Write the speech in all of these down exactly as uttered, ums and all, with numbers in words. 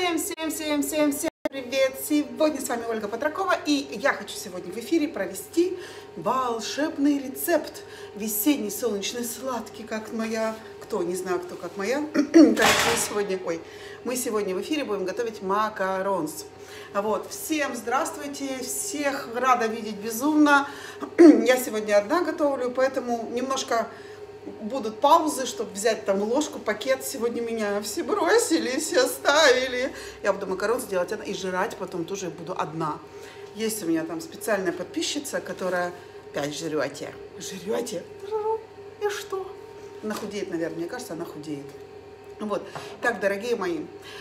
Всем, всем, всем, всем, всем привет! Сегодня с вами Ольга Патракова, и я хочу сегодня в эфире провести волшебный рецепт. Весенний, солнечный, сладкий, как моя... Кто? Не знаю, кто, как моя. Как мы сегодня... Ой, мы сегодня в эфире будем готовить макаронс. Вот. Всем здравствуйте, всех рада видеть безумно. Я сегодня одна готовлю, поэтому немножко... будут паузы, чтобы взять там ложку, пакет. Сегодня меня все бросили, все оставили. Я буду макарон сделать одна и жрать потом тоже буду одна. Есть у меня там специальная подписчица, которая опять жрете. Жрете? И что? Она худеет, наверное. Мне кажется, она худеет. Вот. Так, дорогие мои,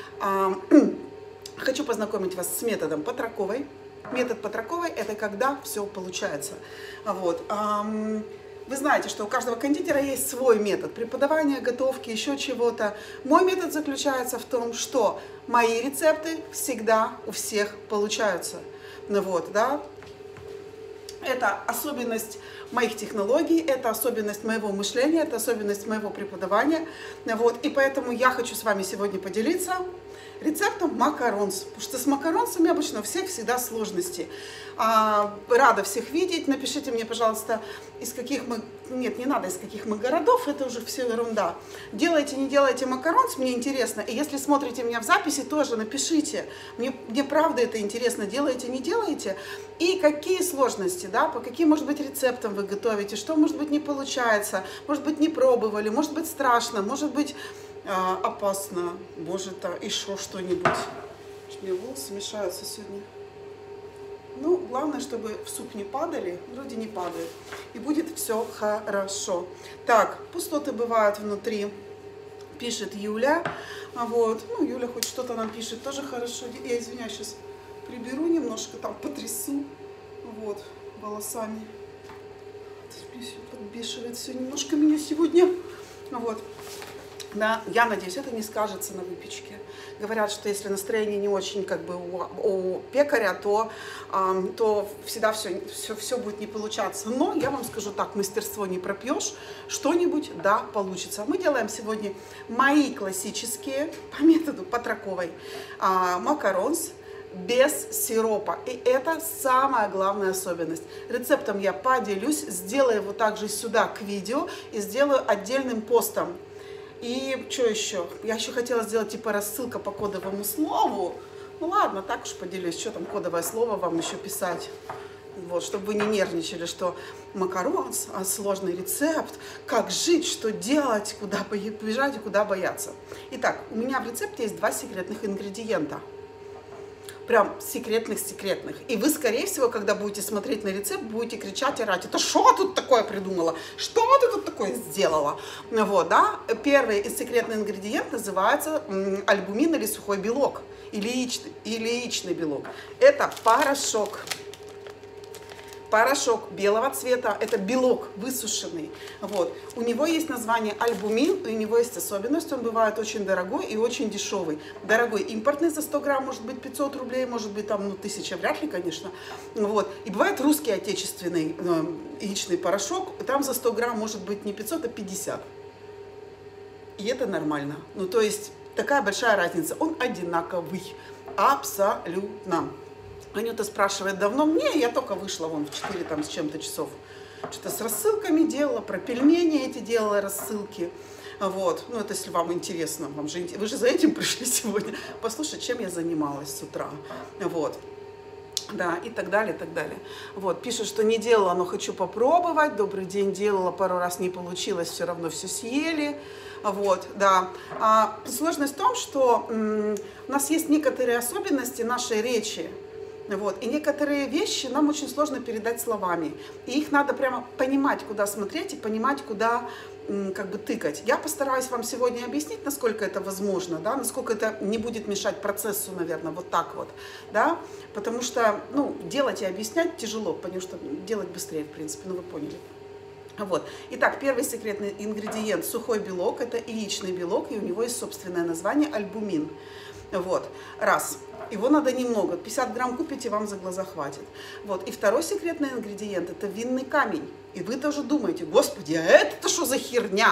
хочу познакомить вас с методом Патраковой. Метод Патраковой – это когда все получается. Вот. Вы знаете, что у каждого кондитера есть свой метод преподавания, готовки, еще чего-то. Мой метод заключается в том, что мои рецепты всегда у всех получаются. Ну вот, да. Это особенность моих технологий, это особенность моего мышления, это особенность моего преподавания. Вот. И поэтому я хочу с вами сегодня поделиться рецептом макаронс. Потому что с макаронсами обычно у всех всегда сложности. А, рада всех видеть. Напишите мне, пожалуйста, из каких мы... Нет, не надо из каких мы городов, это уже все ерунда. Делаете, не делаете макаронс, мне интересно. И если смотрите меня в записи, тоже напишите. Мне, мне правда это интересно, делаете, не делаете. И какие сложности, да, по каким, может быть, рецептам вы готовите, что, может быть, не получается, может быть, не пробовали, может быть, страшно, может быть... опасно, может, еще что-нибудь. У меня волосы мешаются сегодня. Ну, главное, чтобы в суп не падали, вроде не падает. И будет все хорошо. Так, пустоты бывают внутри, пишет Юля. Вот, ну, Юля хоть что-то нам пишет, тоже хорошо. Я извиняюсь, сейчас приберу немножко, там потрясу. Вот, волосами. Подбешивает все немножко меня сегодня. Вот. Да, я надеюсь, это не скажется на выпечке. Говорят, что если настроение не очень как бы у, у пекаря, то, э, то всегда все, все, все будет не получаться. Но я вам скажу так, мастерство не пропьешь, что-нибудь, да, получится. Мы делаем сегодня мои классические, по методу Патраковой, э, макаронс без сиропа. И это самая главная особенность. Рецептом я поделюсь, сделаю его также сюда к видео и сделаю отдельным постом. И что еще? Я еще хотела сделать типа рассылка по кодовому слову. Ну ладно, так уж поделюсь, что там кодовое слово вам еще писать. Вот, чтобы вы не нервничали, что макаронс, а сложный рецепт, как жить, что делать, куда побежать и куда бояться. Итак, у меня в рецепте есть два секретных ингредиента. Прям секретных-секретных. И вы, скорее всего, когда будете смотреть на рецепт, будете кричать и орать: это что тут такое придумала? Что ты тут такое сделала? Вот, да. Первый из секретных ингредиентов называется альбумин или сухой белок, или яичный, или яичный белок. Это порошок. Порошок белого цвета, это белок высушенный. Вот. У него есть название альбумин, у него есть особенность, он бывает очень дорогой и очень дешевый. Дорогой импортный за сто грамм может быть пятьсот рублей, может быть там ну, тысяча, вряд ли, конечно. Вот. И бывает русский отечественный э, яичный порошок, там за сто грамм может быть не пятьсот, а пятьдесят. И это нормально. Ну то есть такая большая разница, он одинаковый, абсолютно. Анюта спрашивает давно, мне, я только вышла вон в четыре там с чем-то часов. Что-то с рассылками делала, про пельмени эти делала рассылки. Вот, ну это если вам интересно, вам же, вы же за этим пришли сегодня, послушать, чем я занималась с утра. Вот, да, и так далее, и так далее. Вот, пишет, что не делала, но хочу попробовать. Добрый день, делала, пару раз не получилось, все равно все съели. Вот, да. А, сложность в том, что м, у нас есть некоторые особенности нашей речи. Вот. И некоторые вещи нам очень сложно передать словами. И их надо прямо понимать, куда смотреть, и понимать, куда как бы тыкать. Я постараюсь вам сегодня объяснить, насколько это возможно, да, насколько это не будет мешать процессу, наверное, вот так вот. Да? Потому что ну, делать и объяснять тяжело, потому что делать быстрее, в принципе, ну вы поняли. Вот. Итак, первый секретный ингредиент сухой белок, это яичный белок, и у него есть собственное название альбумин. Вот, раз. Его надо немного, пятьдесят грамм купите, вам за глаза хватит. Вот, и второй секретный ингредиент – это винный камень. И вы тоже думаете: господи, а это что за херня?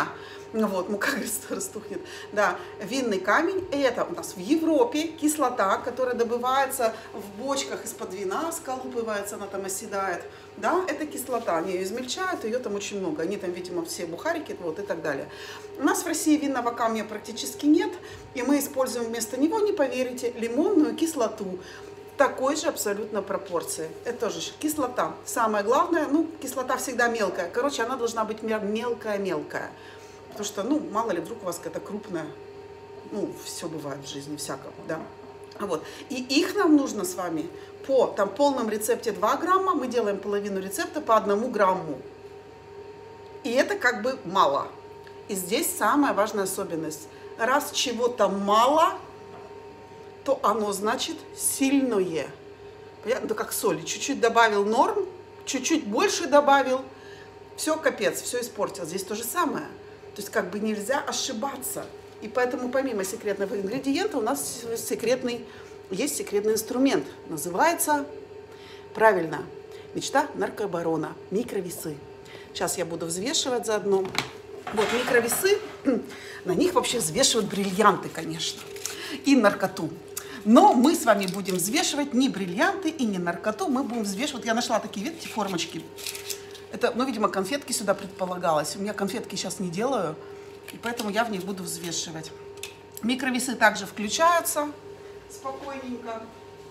Вот, мука, говорит, растухнет. Да, винный камень, это у нас в Европе кислота, которая добывается в бочках из-под вина, сколупывается, она там оседает. Да, это кислота, они ее измельчают, ее там очень много. Они там, видимо, все бухарики, вот и так далее. У нас в России винного камня практически нет, и мы используем вместо него, не поверите, лимонную кислоту. Такой же абсолютно пропорции. Это тоже кислота. Самое главное, ну, кислота всегда мелкая. Короче, она должна быть мелкая-мелкая. Потому что, ну, мало ли, вдруг у вас какая-то крупная, ну, все бывает в жизни, всякого, да. Вот. И их нам нужно с вами по там, полном рецепте два грамма, мы делаем половину рецепта по одному грамму. И это как бы мало. И здесь самая важная особенность. Раз чего-то мало, то оно значит сильное. Понятно? Это как соли. Чуть-чуть добавил норм, чуть-чуть больше добавил, все, капец, все испортил. Здесь то же самое. То есть как бы нельзя ошибаться. И поэтому помимо секретного ингредиента у нас секретный, есть секретный инструмент. Называется, правильно, мечта наркобарона, микровесы. Сейчас я буду взвешивать заодно. Вот микровесы, на них вообще взвешивают бриллианты, конечно, и наркоту. Но мы с вами будем взвешивать не бриллианты и не наркоту, мы будем взвешивать, я нашла такие, видите, формочки. Это, ну, видимо, конфетки сюда предполагалось. У меня конфетки сейчас не делаю, и поэтому я в них буду взвешивать. Микровесы также включаются спокойненько.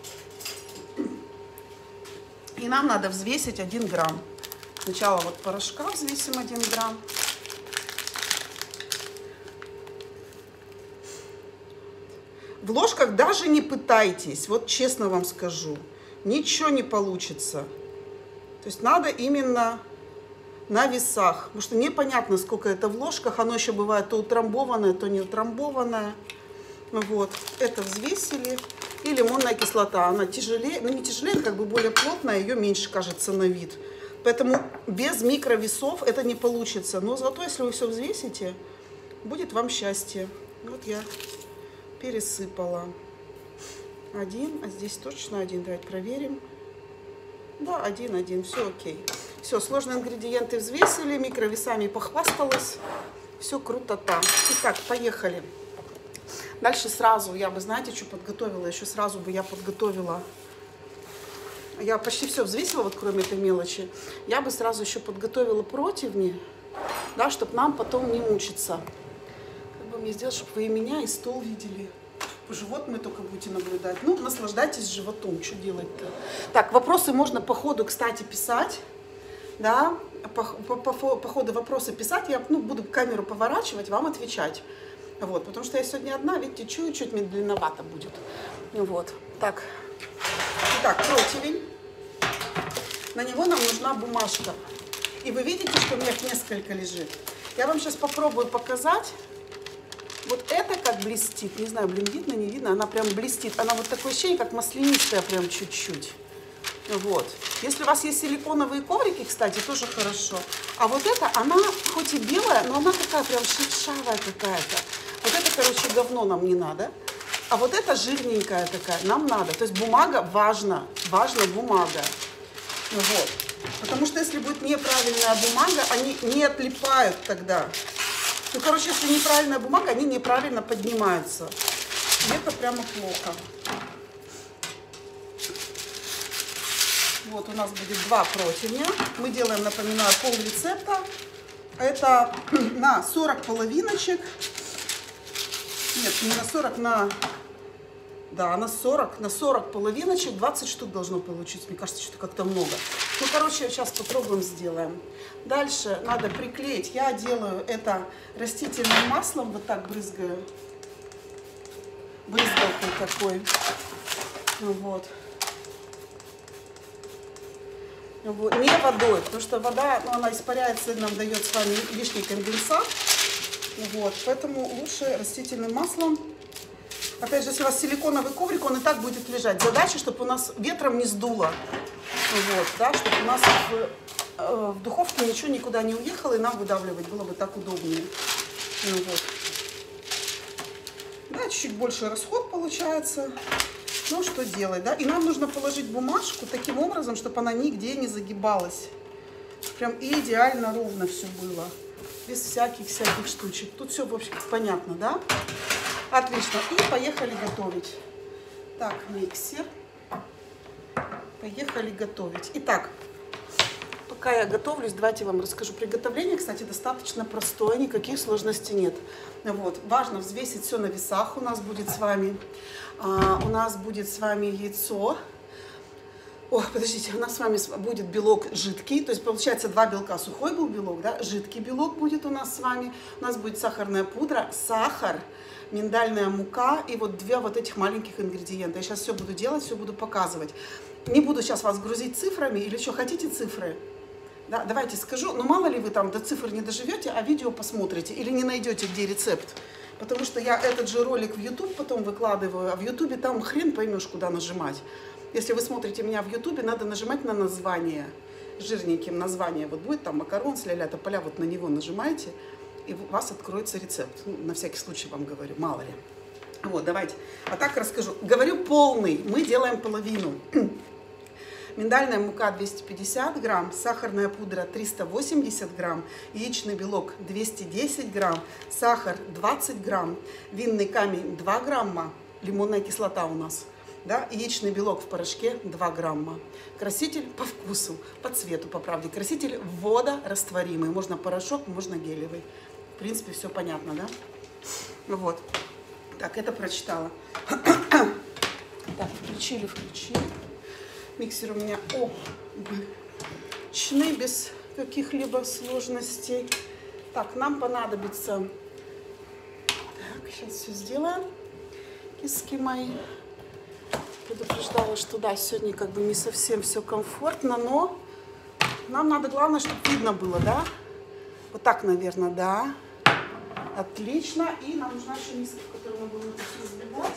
И нам надо взвесить один грамм. Сначала вот порошка взвесим один грамм. В ложках даже не пытайтесь, вот честно вам скажу, ничего не получится. То есть надо именно на весах, потому что непонятно, сколько это в ложках, оно еще бывает то утрамбованное, то не утрамбованное. Вот, это взвесили. И лимонная кислота, она тяжелее, ну не тяжелее, как бы более плотная, ее меньше кажется на вид. Поэтому без микровесов это не получится. Но зато, если вы все взвесите, будет вам счастье. Вот я пересыпала один, а здесь точно один. Давайте проверим. Да, один, один, все окей. Все, сложные ингредиенты взвесили, микровесами похвасталась. Все круто-то. Итак, поехали. Дальше сразу я бы, знаете, что подготовила? Еще сразу бы я подготовила. Я почти все взвесила, вот кроме этой мелочи. Я бы сразу еще подготовила противни, да, чтобы нам потом не мучиться. Как бы мне сделать, чтобы вы и меня, и стол видели. Живот мы только будете наблюдать. Ну, наслаждайтесь животом, что делать-то. Так, вопросы можно по ходу, кстати, писать. Да, по, по, по, по ходу вопросы писать. Я, ну, буду камеру поворачивать, вам отвечать. Вот, потому что я сегодня одна, видите, чуть-чуть медленновато будет. Вот, так. Итак, противень. На него нам нужна бумажка. И вы видите, что у меня их несколько лежит. Я вам сейчас попробую показать. Вот это как блестит. Не знаю, блин, видно, не видно. Она прям блестит. Она вот такое ощущение, как маслянистая прям чуть-чуть. Вот. Если у вас есть силиконовые коврики, кстати, тоже хорошо. А вот эта, она хоть и белая, но она такая прям шершавая какая-то. Вот это, короче, говно нам не надо. А вот эта жирненькая такая нам надо. То есть бумага важна. Важна бумага. Вот. Потому что если будет неправильная бумага, они не отлипают тогда. Ну, короче, если неправильная бумага, они неправильно поднимаются. И это прямо плохо. Вот у нас будет два противня. Мы делаем, напоминаю, пол рецепта. Это на сорок половиночек. Нет, не на сорок, на... Да, на сорок, на сорок половиночек, двадцать штук должно получиться. Мне кажется, что-то как-то много. Ну, короче, сейчас попробуем, сделаем. Дальше надо приклеить. Я делаю это растительным маслом, вот так брызгаю. Брызгалкой такой. Вот. Вот. Не водой, потому что вода, ну, она испаряется, нам дает с вами лишний конденсат. Вот. Поэтому лучше растительным маслом. Опять же, если у вас силиконовый коврик, он и так будет лежать. Задача, чтобы у нас ветром не сдуло. Вот, да, чтобы у нас в, э, в духовке ничего никуда не уехало, и нам выдавливать было бы так удобнее. Ну, вот. Да, чуть-чуть больше расход получается. Ну, что делать, да? И нам нужно положить бумажку таким образом, чтобы она нигде не загибалась. Прям идеально ровно все было. без всяких-всяких штучек. Тут все, в общем, понятно, да? Отлично. И поехали готовить. Так, миксер. Поехали готовить. Итак, пока я готовлюсь, давайте я вам расскажу. Приготовление, кстати, достаточно простое, никаких сложностей нет. Вот. Важно взвесить все на весах. У нас будет с вами, а, у нас будет с вами яйцо. О, подождите, у нас с вами будет белок жидкий, то есть получается два белка. Сухой был белок, да, жидкий белок будет у нас с вами. У нас будет сахарная пудра, сахар, миндальная мука и вот две вот этих маленьких ингредиента. Я сейчас все буду делать, все буду показывать. Не буду сейчас вас грузить цифрами, или что, хотите цифры? Да, давайте скажу, но мало ли вы там до цифр не доживете, а видео посмотрите или не найдете, где рецепт. Потому что я этот же ролик в YouTube потом выкладываю, а в YouTube там хрен поймешь, куда нажимать. Если вы смотрите меня в YouTube, надо нажимать на название, жирненьким название. Вот будет там макарон с ля-ля тополя, вот на него нажимаете, и у вас откроется рецепт. Ну, на всякий случай вам говорю, мало ли. Вот, давайте. А так расскажу. Говорю полный, мы делаем половину. Миндальная мука двести пятьдесят грамм, сахарная пудра триста восемьдесят грамм, яичный белок двести десять грамм, сахар двадцать грамм, винный камень два грамма, лимонная кислота у нас, да, яичный белок в порошке два грамма, краситель по вкусу, по цвету, по правде, краситель водорастворимый, можно порошок, можно гелевый. В принципе, все понятно, да? Вот. Так, это прочитала. Так, включили, включили. Миксер у меня обычный, без каких-либо сложностей. Так, нам понадобится... Так, сейчас все сделаем. Киски мои. Предупреждала, что да, сегодня как бы не совсем все комфортно, но нам надо, главное, чтобы видно было, да? Вот так, наверное, да. Отлично. И нам нужна еще миска, в которой мы будем это все взбивать.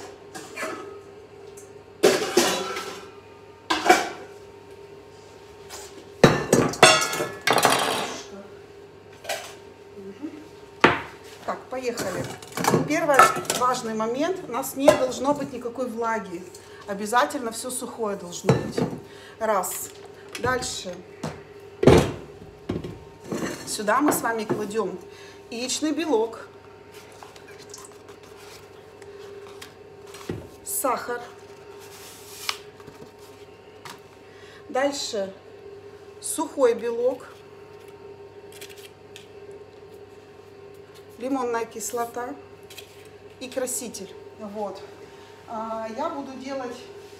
Так, поехали. Первый важный момент. У нас не должно быть никакой влаги. Обязательно все сухое должно быть. Раз. Дальше. Сюда мы с вами кладем яичный белок, сахар. Дальше сухой белок, лимонная кислота и краситель. Вот. А, я буду делать,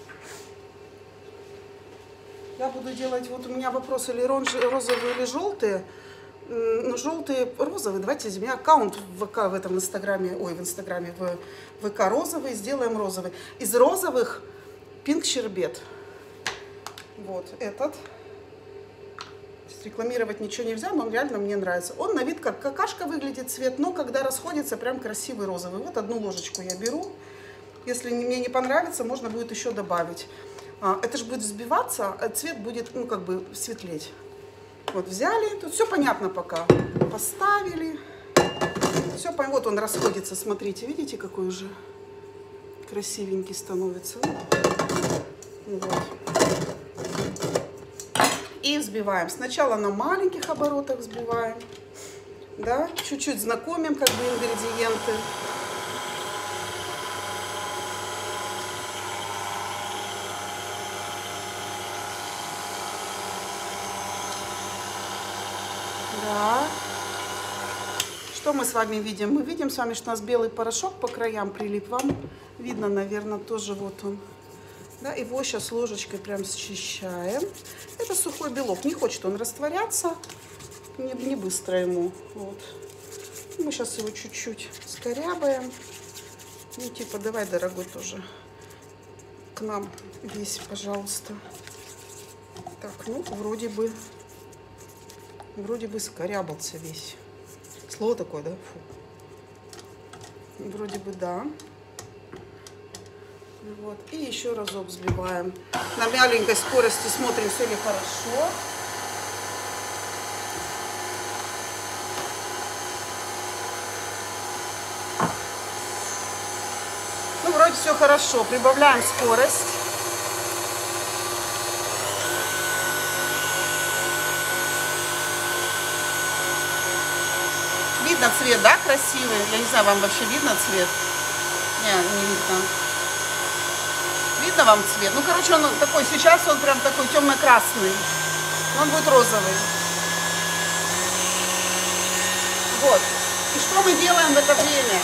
я буду делать, вот у меня вопрос, или розовые, или желтые. Ну, желтые, розовые. Давайте у меня аккаунт в ВК в этом инстаграме, ой, в инстаграме, в ВК розовый, сделаем розовый. Из розовых пинк щербет. Вот этот. Рекламировать ничего нельзя, но он реально мне нравится. Он на вид как какашка выглядит цвет, но когда расходится, прям красивый розовый. Вот одну ложечку я беру. Если мне не понравится, можно будет еще добавить. Это же будет взбиваться, а цвет будет, ну, как бы светлеть. Вот взяли, тут все понятно пока. Поставили. Все, вот он расходится, смотрите, видите, какой уже красивенький становится. Вот. И взбиваем. Сначала на маленьких оборотах взбиваем. Да, чуть-чуть знакомим как бы ингредиенты. Да. Что мы с вами видим? Мы видим с вами, что у нас белый порошок по краям прилип. Вам видно, наверное, тоже вот он. Да, его сейчас ложечкой прям счищаем. Это сухой белок. Не хочет он растворяться. Не, не быстро ему. Вот. Мы сейчас его чуть-чуть скорябаем. Ну, типа, давай, дорогой, тоже к нам весь, пожалуйста. Так, ну, вроде бы... Вроде бы скорябался весь. Слово такое, да? Фу. Вроде бы да. Вот. И еще разок взбиваем. На маленькой скорости смотрим, все ли хорошо. Ну, вроде все хорошо. Прибавляем скорость. видно цвет, да, красивый? Я не знаю, вам вообще видно цвет? Не, не видно. Видно вам цвет? Ну, короче, он такой, сейчас он прям такой темно-красный. Он будет розовый. Вот. И что мы делаем в это время?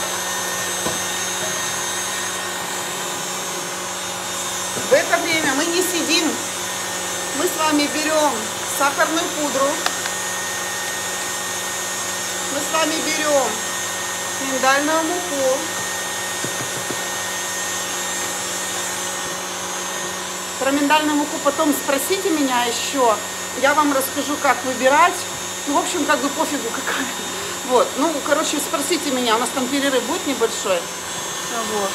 В это время мы не сидим. Мы с вами берем сахарную пудру. Мы с вами берем миндальную муку. Про миндальную муку потом спросите меня еще. Я вам расскажу, как выбирать. Ну, в общем, как бы пофигу какая. Вот. Ну, короче, спросите меня. У нас там перерыв будет небольшой. Вот.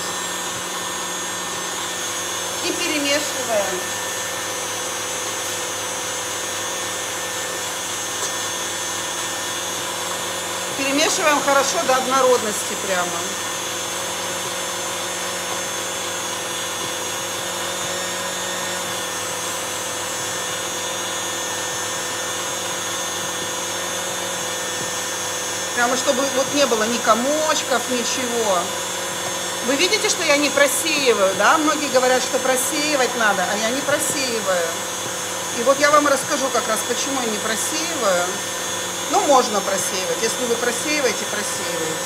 И перемешиваем. Перемешиваем хорошо до однородности прямо. Прямо чтобы вот не было ни комочков, ничего. Вы видите, что я не просеиваю, да? Многие говорят, что просеивать надо, а я не просеиваю. И вот я вам расскажу как раз, почему я не просеиваю. Ну, можно просеивать. Если вы просеиваете, просеиваете.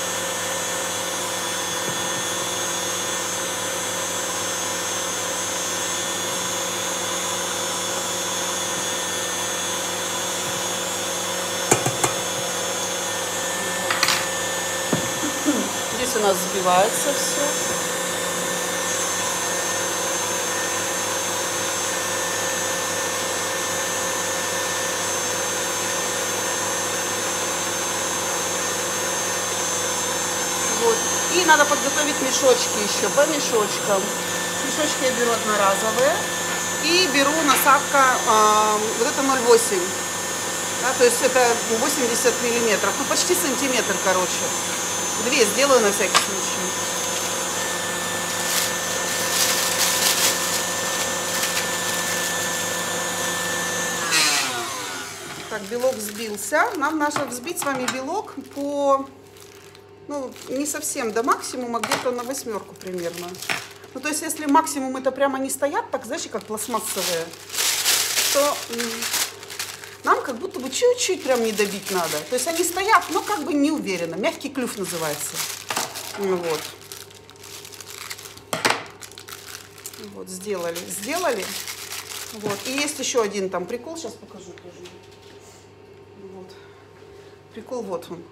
Здесь у нас взбивается все. Вот. И надо подготовить мешочки еще по мешочкам. Мешочки я беру одноразовые. И беру насадка, э, вот это ноль восемь. Да, то есть это восемьдесят миллиметров. Ну, почти сантиметр, короче. Две сделаю на всякий случай. Так, белок взбился. Нам надо взбить с вами белок по, ну, не совсем до максимума, где-то на восьмерку примерно. Ну, то есть, если максимум это прямо не стоят, так, знаете, как пластмассовые, то нам как будто бы чуть-чуть прям не добить надо. То есть они стоят, но как бы не уверенно. Мягкий клюв называется. Вот. Вот, сделали. Сделали. Вот. И есть еще один там прикол. Сейчас покажу тоже. Вот. Прикол вот он.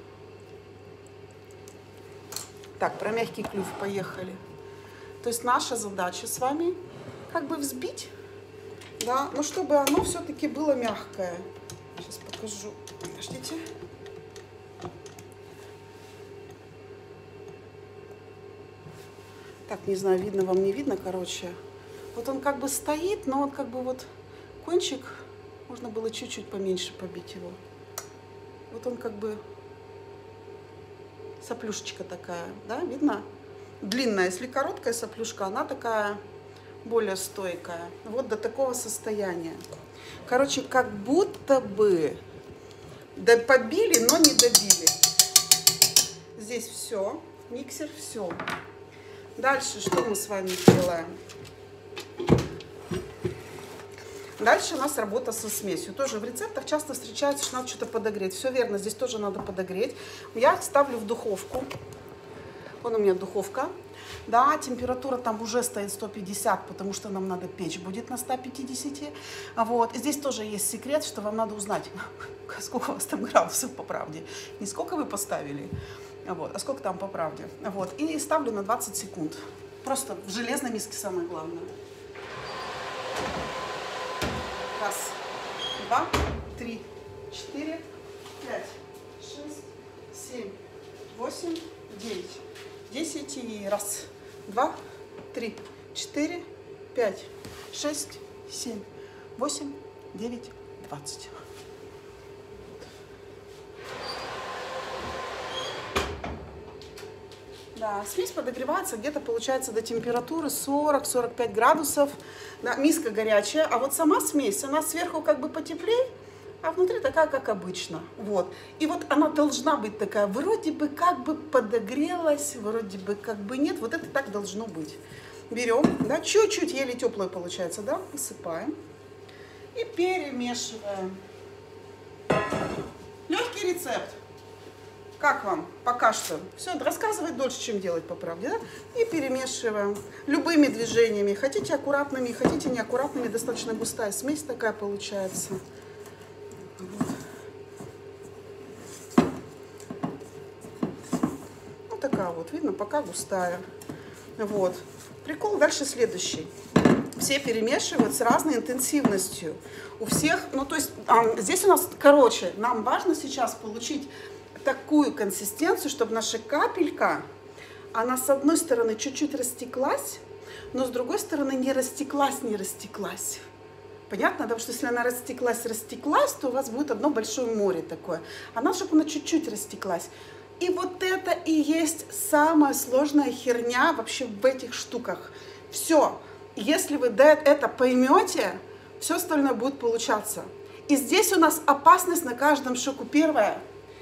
Так, про мягкий клюв поехали. То есть наша задача с вами как бы взбить, да, но чтобы оно все-таки было мягкое. Сейчас покажу. Подождите. Так, не знаю, видно вам, не видно, короче. Вот он как бы стоит, но вот как бы вот кончик, можно было чуть-чуть поменьше побить его. Вот он как бы соплюшечка такая, да, видно? Длинная, если короткая соплюшка, она такая более стойкая. Вот до такого состояния. Короче, как будто бы побили, но не добили. Здесь все. Миксер, все. Дальше что мы с вами делаем? Дальше у нас работа со смесью. Тоже в рецептах часто встречается, что надо что-то подогреть. Все верно, здесь тоже надо подогреть. Я ставлю в духовку. Вон у меня духовка. Да, температура там уже стоит сто пятьдесят, потому что нам надо печь будет на ста пятидесяти. Вот. И здесь тоже есть секрет, что вам надо узнать, сколько у вас там градусов по правде. Не сколько вы поставили, вот, а сколько там по правде. Вот. И ставлю на двадцать секунд. Просто в железной миске самое главное. Раз, два, три, четыре, пять, шесть, семь, восемь, девять. десять и раз, два, три, четыре, пять, шесть, семь, восемь, девять, двадцать. Да, смесь подогревается где-то, получается, до температуры сорок-сорок пять градусов. Да, миска горячая, а вот сама смесь, она сверху как бы потеплее, а внутри такая, как обычно. Вот. И вот она должна быть такая, вроде бы как бы подогрелась, вроде бы как бы нет. Вот это так должно быть. Берем, да, чуть-чуть, еле теплое получается, да, высыпаем и перемешиваем. Легкий рецепт. Как вам? Пока что. Все, рассказывать дольше, чем делать, по правде, да? И перемешиваем любыми движениями. Хотите аккуратными, хотите неаккуратными, достаточно густая смесь такая получается. Вот. Вот такая вот, видно, пока густая. Вот. Прикол дальше следующий. Все перемешивают с разной интенсивностью. У всех, ну то есть а, здесь у нас, короче, нам важно сейчас получить такую консистенцию, чтобы наша капелька, она с одной стороны чуть-чуть растеклась, но с другой стороны не растеклась, не растеклась. Понятно? Потому что если она растеклась, растеклась, то у вас будет одно большое море такое. Она, чтобы она чуть-чуть растеклась. И вот это и есть самая сложная херня вообще в этих штуках. Все. Если вы это поймете, все остальное будет получаться. И здесь у нас опасность на каждом шагу. Первое.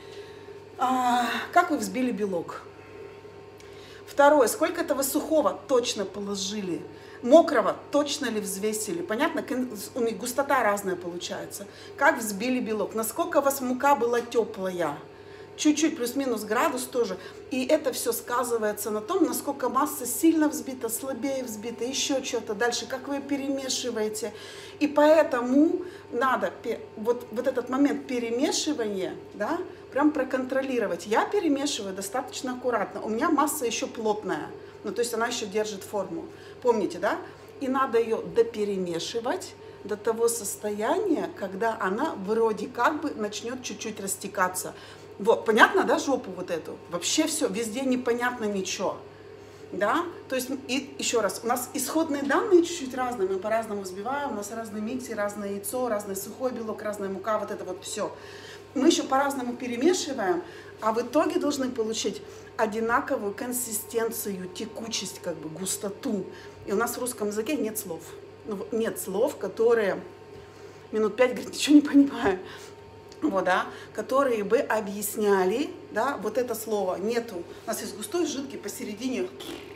А, как вы взбили белок? Второе. Сколько этого сухого точно положили? Мокрого точно ли взвесили? Понятно? У них густота разная получается. Как взбили белок? Насколько у вас мука была теплая? Чуть-чуть плюс-минус градус тоже. И это все сказывается на том, насколько масса сильно взбита, слабее взбита, еще что-то. Дальше, как вы перемешиваете. И поэтому надо вот, вот этот момент перемешивания, да, прям проконтролировать. Я перемешиваю достаточно аккуратно. У меня масса еще плотная. Ну, то есть она еще держит форму. Помните, да? И надо ее доперемешивать до того состояния, когда она вроде как бы начнет чуть-чуть растекаться. Вот, понятно, да, жопу вот эту? Вообще все, везде непонятно ничего. Да? То есть, и еще раз, у нас исходные данные чуть-чуть разные, мы по-разному взбиваем, у нас разные миксы, разное яйцо, разный сухой белок, разная мука, вот это вот все. Мы еще по-разному перемешиваем, а в итоге должны получить одинаковую консистенцию, текучесть, как бы густоту. И у нас в русском языке нет слов. Ну, нет слов, которые минут пять говорят, ничего не понимаю. Вот, да, которые бы объясняли, да, вот это слово нету. У нас есть густой, жидкий, посередине,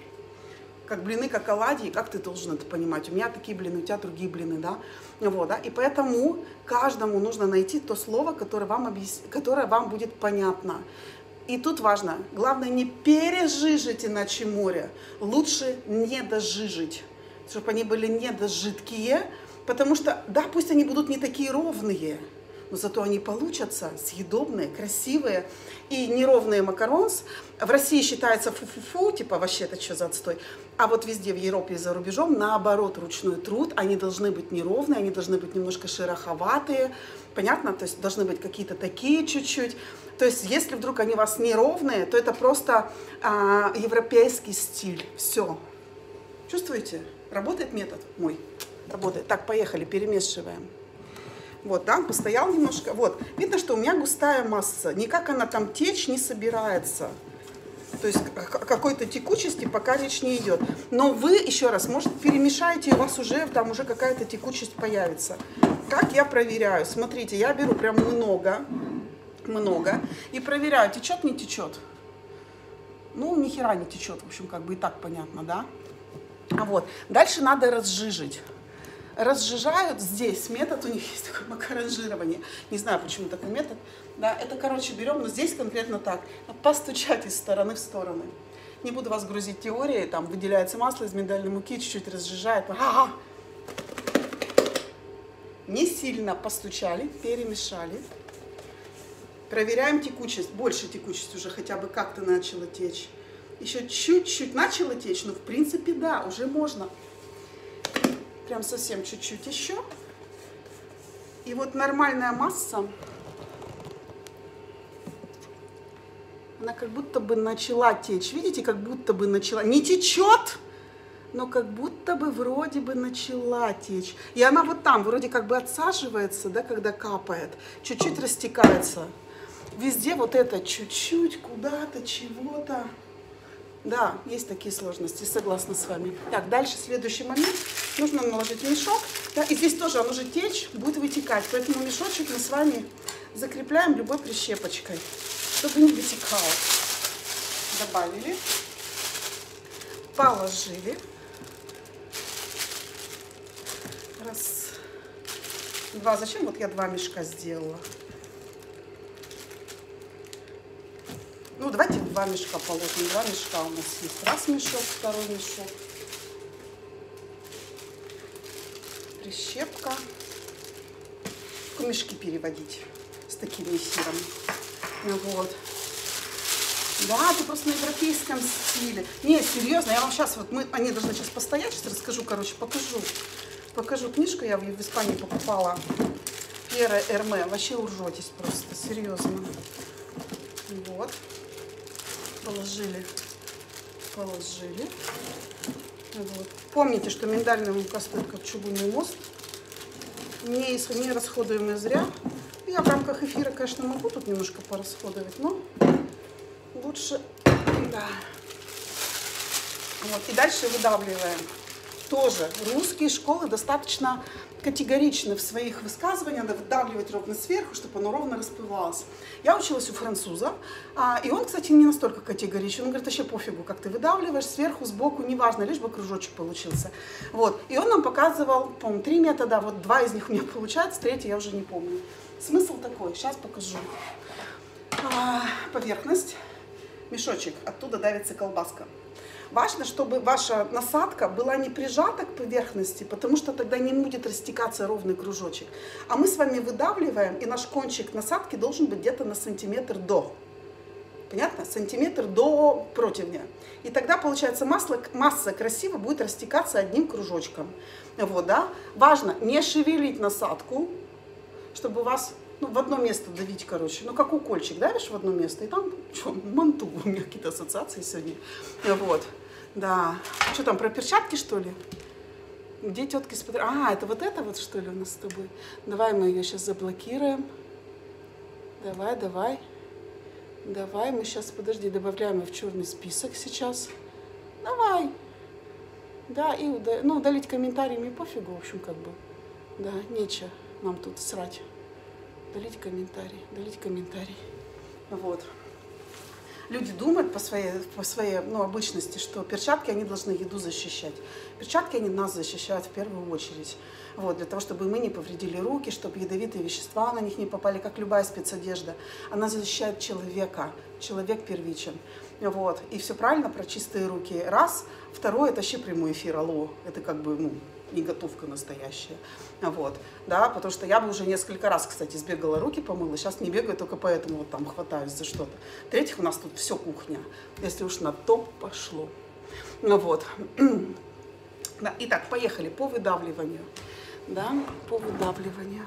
как блины, как оладьи, как ты должен это понимать? У меня такие блины, у тебя другие блины, да. Вот, да, и поэтому каждому нужно найти то слово, которое вам, объяс... которое вам будет понятно. И тут важно, главное не пережижить иначе море, лучше не дожижить, чтобы они были недожидкие, потому что, да, пусть они будут не такие ровные, но зато они получатся съедобные, красивые и неровные макаронс. В России считается фу-фу-фу, типа вообще это что за отстой. А вот везде в Европе и за рубежом наоборот ручной труд. Они должны быть неровные, они должны быть немножко шероховатые. Понятно? То есть должны быть какие-то такие чуть-чуть. То есть если вдруг они у вас неровные, то это просто а, европейский стиль. Все. Чувствуете? Работает метод мой? Работает. Так, поехали, перемешиваем. Вот, да, постоял немножко. Вот, видно, что у меня густая масса. Никак она там течь не собирается. То есть какой-то текучести пока речь не идет. Но вы, еще раз, может, перемешаете, и у вас уже там уже какая-то текучесть появится. Как я проверяю? Смотрите, я беру прям много, много, и проверяю, течет, не течет. Ну, ни хера не течет, в общем, как бы и так понятно, да? А вот, дальше надо разжижить. Разжижают здесь, метод у них есть такое макаронжирование, не знаю, почему такой метод, да, это, короче, берем, но здесь конкретно так, постучать из стороны в сторону. Не буду вас грузить теорией, там выделяется масло из миндальной муки, чуть-чуть разжижает, ага. Не сильно постучали, перемешали, проверяем текучесть, больше текучесть уже хотя бы как-то начала течь, еще чуть-чуть начала течь, но в принципе, да, уже можно. Прям совсем чуть-чуть еще. И вот нормальная масса, она как будто бы начала течь. Видите, как будто бы начала. Не течет, но как будто бы вроде бы начала течь. И она вот там вроде как бы отсаживается, да, когда капает. Чуть-чуть растекается. Везде вот это чуть-чуть, куда-то, чего-то. Да, есть такие сложности, согласна с вами. Так, дальше следующий момент. Нужно наложить мешок. Да, и здесь тоже оно же течь, будет вытекать. Поэтому мешочек мы с вами закрепляем любой прищепочкой, чтобы не вытекало. Добавили. Положили. Раз, два. Зачем вот я два мешка сделала? Ну, давайте два мешка положим. Два мешка у нас есть. Раз мешок, второй мешок. Прищепка. Как мешки переводить с таким эфиром. Ну, вот. Да, это просто на европейском стиле. Не, серьезно, я вам сейчас, вот мы, они должны сейчас постоять, сейчас расскажу, короче, покажу. Покажу книжку, я в Испании покупала. Пьера Эрме. Вообще уржетесь просто, серьезно. Вот. Положили. Положили. Вот. Помните, что миндальная мука стоит как чугунный мост. Не, не расходуемый зря. Я в рамках эфира, конечно, могу тут немножко порасходовать, но лучше, да. Вот. И дальше выдавливаем. Тоже русские школы достаточно категоричны в своих высказываниях, надо выдавливать ровно сверху, чтобы оно ровно расплывалось. Я училась у француза, а, и он, кстати, не настолько категоричен. Он говорит, вообще пофигу, как ты выдавливаешь, сверху, сбоку, неважно, лишь бы кружочек получился. Вот. И он нам показывал, по-моему, три метода, вот два из них у меня получается, третий я уже не помню. Смысл такой, сейчас покажу. А, поверхность, мешочек, оттуда давится колбаска. Важно, чтобы ваша насадка была не прижата к поверхности, потому что тогда не будет растекаться ровный кружочек. А мы с вами выдавливаем, и наш кончик насадки должен быть где-то на сантиметр до. Понятно? Сантиметр до противня. И тогда, получается, масло, масса красиво будет растекаться одним кружочком. Вот, да? Важно не шевелить насадку, чтобы у вас... Ну, в одно место давить, короче. Ну, как укольчик давишь в одно место, и там, что, манту, у меня какие-то ассоциации сегодня. Вот, да. Что там, про перчатки, что ли? Где тетки с... А, это вот это вот, что ли, у нас с тобой? Давай мы ее сейчас заблокируем. Давай, давай. Давай, мы сейчас, подожди, добавляем ее в черный список сейчас. Давай. Да, и удал... ну, удалить комментариями пофигу, в общем, как бы. Да, нечего нам тут срать. Удалить комментарий, удалить комментарий. Вот. Люди думают по своей, по своей ну, обычности, что перчатки, они должны еду защищать. Перчатки, они нас защищают в первую очередь. Вот, для того, чтобы мы не повредили руки, чтобы ядовитые вещества на них не попали, как любая спецодежда. Она защищает человека. Человек первичен. Вот. И все правильно про чистые руки. Раз. Второе, это вообще прямой эфир. Алло. Это как бы, ну, не готовка настоящая. Вот, да, потому что я бы уже несколько раз, кстати, сбегала, руки помыла, сейчас не бегаю, только поэтому вот там хватаюсь за что-то. В-третьих, у нас тут все кухня, если уж на то пошло. Ну вот. Да, итак, поехали по выдавливанию. Да, по выдавливанию.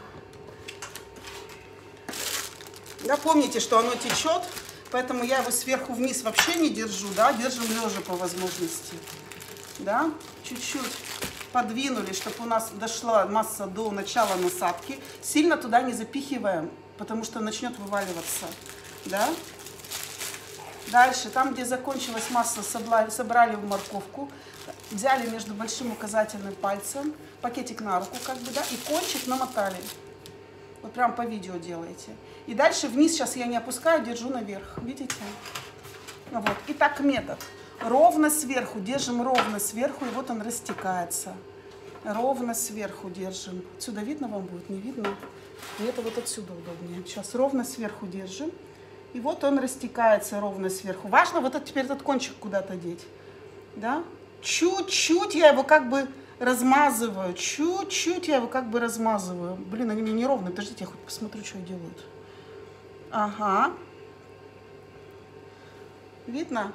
Да, помните, что оно течет, поэтому я его сверху вниз вообще не держу, да, держим лежа по возможности. Да, чуть-чуть подвинули, чтобы у нас дошла масса до начала насадки. Сильно туда не запихиваем, потому что начнет вываливаться. Да? Дальше, там, где закончилась масса, собрали в морковку, взяли между большим указательным пальцем, пакетик на руку, как бы, да, и кончик намотали. Вот прям по видео делаете. И дальше вниз, сейчас я не опускаю, держу наверх. Видите? Вот. И так метод. Ровно сверху, держим ровно сверху, и вот он растекается. Ровно сверху держим. Отсюда видно вам будет, не видно? И это вот отсюда удобнее. Сейчас ровно сверху держим. И вот он растекается ровно сверху. Важно вот этот, теперь этот кончик куда-то деть. Да? Чуть-чуть я его как бы размазываю. Чуть-чуть я его как бы размазываю. Блин, они мне неровные. Подождите, я хоть посмотрю, что делают. Ага. Видно?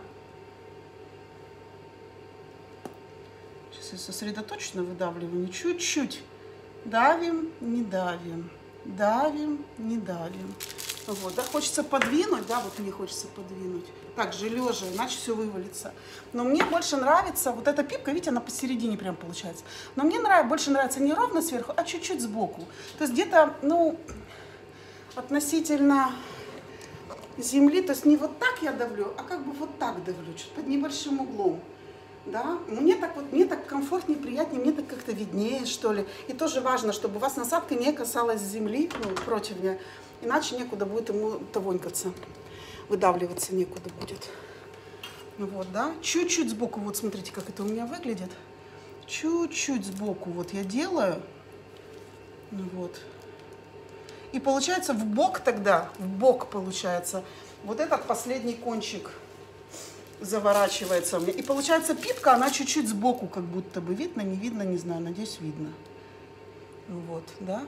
Сосредоточено выдавливание, чуть-чуть давим, не давим, давим, не давим. Вот, да, хочется подвинуть, да, вот мне хочется подвинуть. Так же лежа, иначе все вывалится. Но мне больше нравится, вот эта пипка, видите, она посередине прям получается. Но мне нравится, больше нравится не ровно сверху, а чуть-чуть сбоку. То есть где-то, ну, относительно земли, то есть не вот так я давлю, а как бы вот так давлю, чуть под небольшим углом. Да? Мне так вот, мне так комфортнее, приятнее, мне так как-то виднее, что ли. И тоже важно, чтобы у вас насадка не касалась земли, ну, противня, иначе некуда будет ему тавонькаться, выдавливаться некуда будет. Ну вот, да, чуть-чуть сбоку, вот смотрите, как это у меня выглядит. Чуть-чуть сбоку вот я делаю, ну вот. И получается в бок тогда, в бок получается, вот этот последний кончик заворачивается у меня. И получается пипка, она чуть-чуть сбоку, как будто бы видно, не видно, не знаю, надеюсь, видно. Вот, да.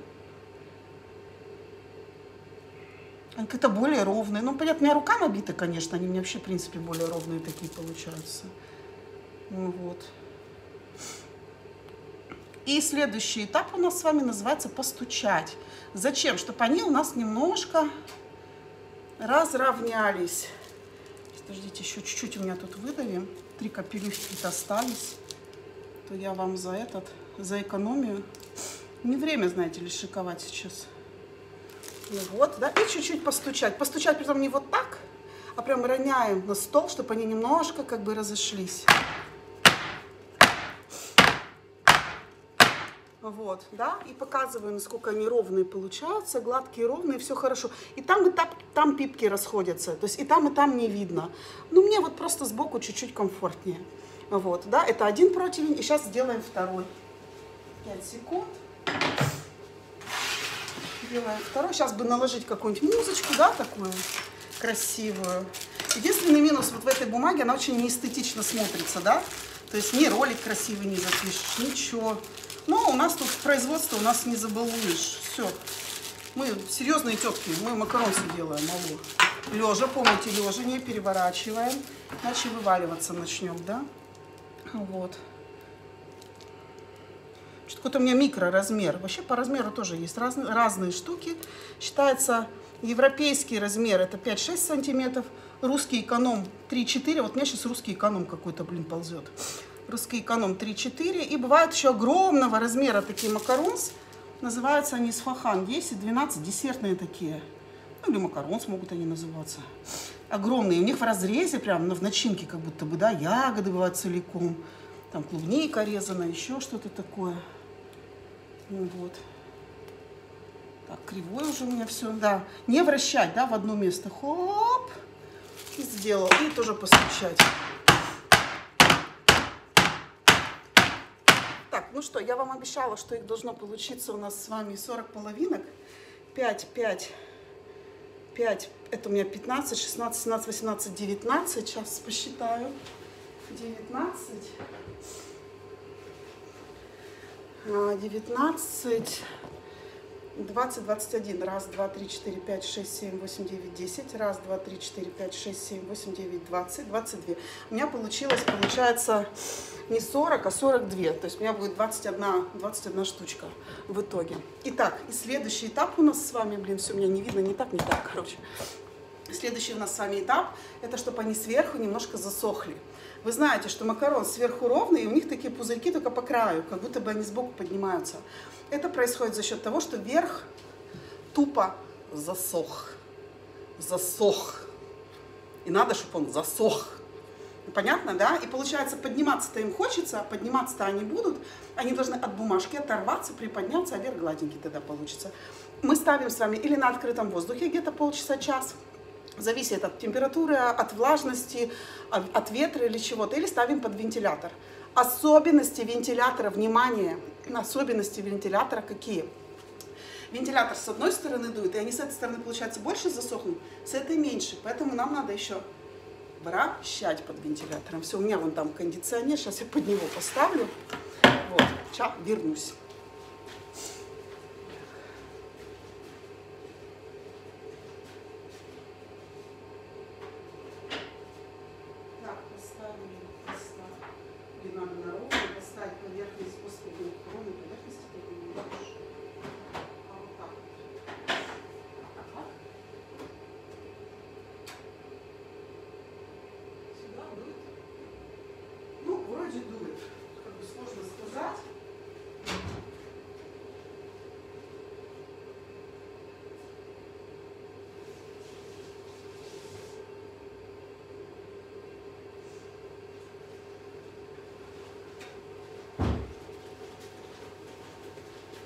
Они как-то более ровные. Ну, понятно, у меня рука набита, конечно, они у меня вообще, в принципе, более ровные такие получаются. Ну, вот. И следующий этап у нас с вами называется постучать. Зачем? Чтобы они у нас немножко разровнялись. Подождите, еще чуть-чуть у меня тут выдавим. Три капелюшки остались. То я вам за этот, за экономию. Не время, знаете ли, шиковать сейчас. Ну вот, да, и чуть-чуть постучать. Постучать, притом не вот так, а прям роняем на стол, чтобы они немножко как бы разошлись. Вот, да, и показываю, насколько они ровные получаются, гладкие, ровные, все хорошо. И там, и там, там пипки расходятся, то есть и там, и там не видно. Ну, мне вот просто сбоку чуть-чуть комфортнее. Вот, да, это один противень, и сейчас сделаем второй. пять секунд. Делаем второй. Сейчас бы наложить какую-нибудь музычку, да, такую красивую. Единственный минус вот в этой бумаге, она очень неэстетично смотрится, да. То есть ни ролик красивый не запишешь, ничего. Но у нас тут производство, у нас не забалуешь. Все. Мы серьезные тетки, мы макаронцы делаем, алло. Лежа, помните, лежа, не переворачиваем, иначе вываливаться начнем, да. Вот. Какой-то у меня микроразмер. Вообще по размеру тоже есть разные, разные штуки. Считается европейский размер это пять-шесть сантиметров, русский эконом три-четыре. Вот у меня сейчас русский эконом какой-то, блин, ползет. Русский эконом три-четыре. И бывают еще огромного размера такие макаронс. Называются они сфахан десять-двенадцать, десертные такие. Ну или макаронс могут они называться. Огромные. У них в разрезе, прям в начинке как будто бы, да, ягоды бывают целиком. Там клубника резана, еще что-то такое. Ну вот. Так, кривой уже у меня все, да. Не вращать, да, в одно место. Хоп. И сделал. И тоже постучать. Так, ну что, я вам обещала, что их должно получиться у нас с вами сорок половинок. пять, пять, пять, это у меня пятнадцать, шестнадцать, семнадцать, восемнадцать, девятнадцать. Сейчас посчитаю. девятнадцать. девятнадцать, двадцать, двадцать один. Раз, два, три, четыре, пять, шесть, семь, восемь, девять, десять. Раз, два, три, четыре, пять, шесть, семь, восемь, девять, двадцать, двадцать два. У меня получилось, получается, не сорок, а сорок два. То есть у меня будет двадцать одна, двадцать одна штучка в итоге. Итак, и следующий этап у нас с вами, блин, все у меня не видно, не так, не так, короче. Следующий у нас с вами этап, это чтобы они сверху немножко засохли. Вы знаете, что макарон сверху ровный, и у них такие пузырьки только по краю, как будто бы они сбоку поднимаются. Это происходит за счет того, что верх тупо засох. Засох. И надо, чтобы он засох. Понятно, да? И получается, подниматься-то им хочется, а подниматься-то они будут. Они должны от бумажки оторваться, приподняться, а верх гладенький тогда получится. Мы ставим с вами или на открытом воздухе где-то полчаса-час. Зависит от температуры, от влажности, от ветра или чего-то. Или ставим под вентилятор. Особенности вентилятора, внимание, особенности вентилятора какие? Вентилятор с одной стороны дует, и они с этой стороны, получается, больше засохнут, с этой меньше. Поэтому нам надо еще вращать под вентилятором. Все, у меня вон там кондиционер, сейчас я под него поставлю. Вот, сейчас вернусь. Дует. Как бы сложно сказать.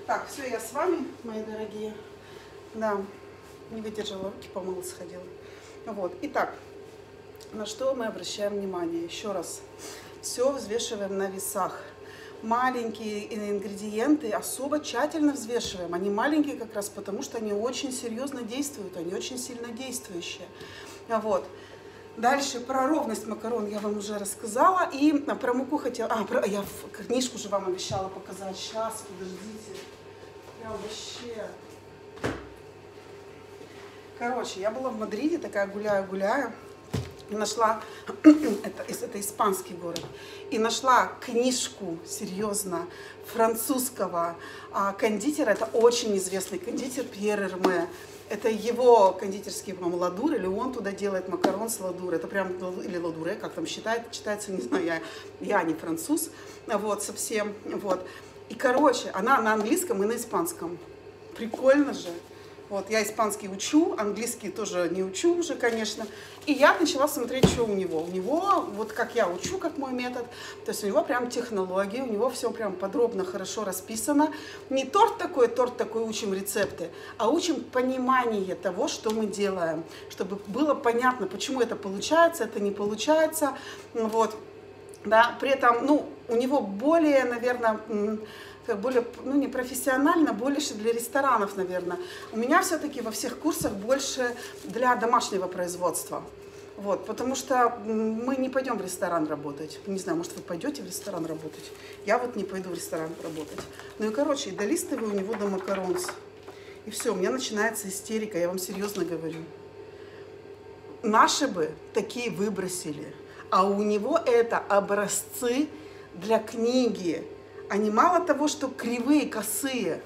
Так, все, я с вами, мои дорогие. Да, не выдержала руки, помыла, сходила. Вот, итак, на что мы обращаем внимание? Еще раз, все взвешиваем на весах. Маленькие ингредиенты особо тщательно взвешиваем. Они маленькие как раз потому, что они очень серьезно действуют, они очень сильно действующие. Вот. Дальше про ровность макарон я вам уже рассказала. И про муку хотела... А, про... я книжку же вам обещала показать. Сейчас, подождите. Прям вообще... Короче, я была в Мадриде, такая гуляю-гуляю. И нашла, это, это испанский город, и нашла книжку, серьезно, французского а, кондитера. Это очень известный кондитер Пьер Эрме. Это его кондитерский, по-моему, ладур, или он туда делает макарон с ладур. Это прям, или ладуре, как там считает, читается, не знаю, я, я не француз, вот, совсем, вот. И, короче, она на английском и на испанском. Прикольно же. Вот, я испанский учу, английский тоже не учу уже, конечно. И я начала смотреть, что у него. У него, вот как я учу, как мой метод, то есть у него прям технологии, у него все прям подробно, хорошо расписано. Не торт такой, торт такой, учим рецепты, а учим понимание того, что мы делаем, чтобы было понятно, почему это получается, это не получается. Вот, да, при этом, ну, у него более, наверное, более, ну, не профессионально, больше для ресторанов, наверное. У меня все-таки во всех курсах больше для домашнего производства. Вот, потому что мы не пойдем в ресторан работать. Не знаю, может, вы пойдете в ресторан работать? Я вот не пойду в ресторан работать. Ну и, короче, долистываю у него до макаронс. И все, у меня начинается истерика, я вам серьезно говорю. Наши бы такие выбросили, а у него это образцы для книги. Они мало того, что кривые, косые.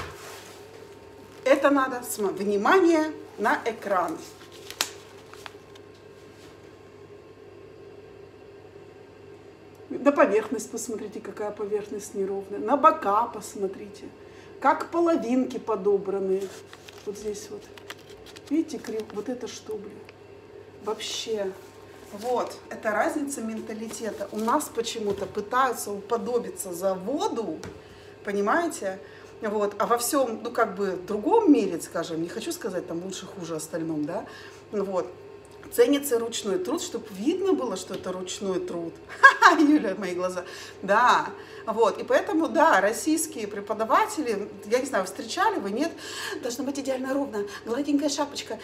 Это надо, внимание, на экран. На поверхность посмотрите, какая поверхность неровная. На бока посмотрите, как половинки подобраны. Вот здесь вот. Видите, крив... вот это что, блин? Вообще... Вот, это разница менталитета. У нас почему-то пытаются уподобиться заводу, понимаете? Вот, а во всем, ну, как бы, другом мире, скажем, не хочу сказать там лучше, хуже остальном, да, вот, ценится ручной труд, чтобы видно было, что это ручной труд. Ха-ха, Юля, мои глаза. Да, вот, и поэтому, да, российские преподаватели, я не знаю, встречали вы, нет, должно быть идеально ровно, гладенькая шапочка,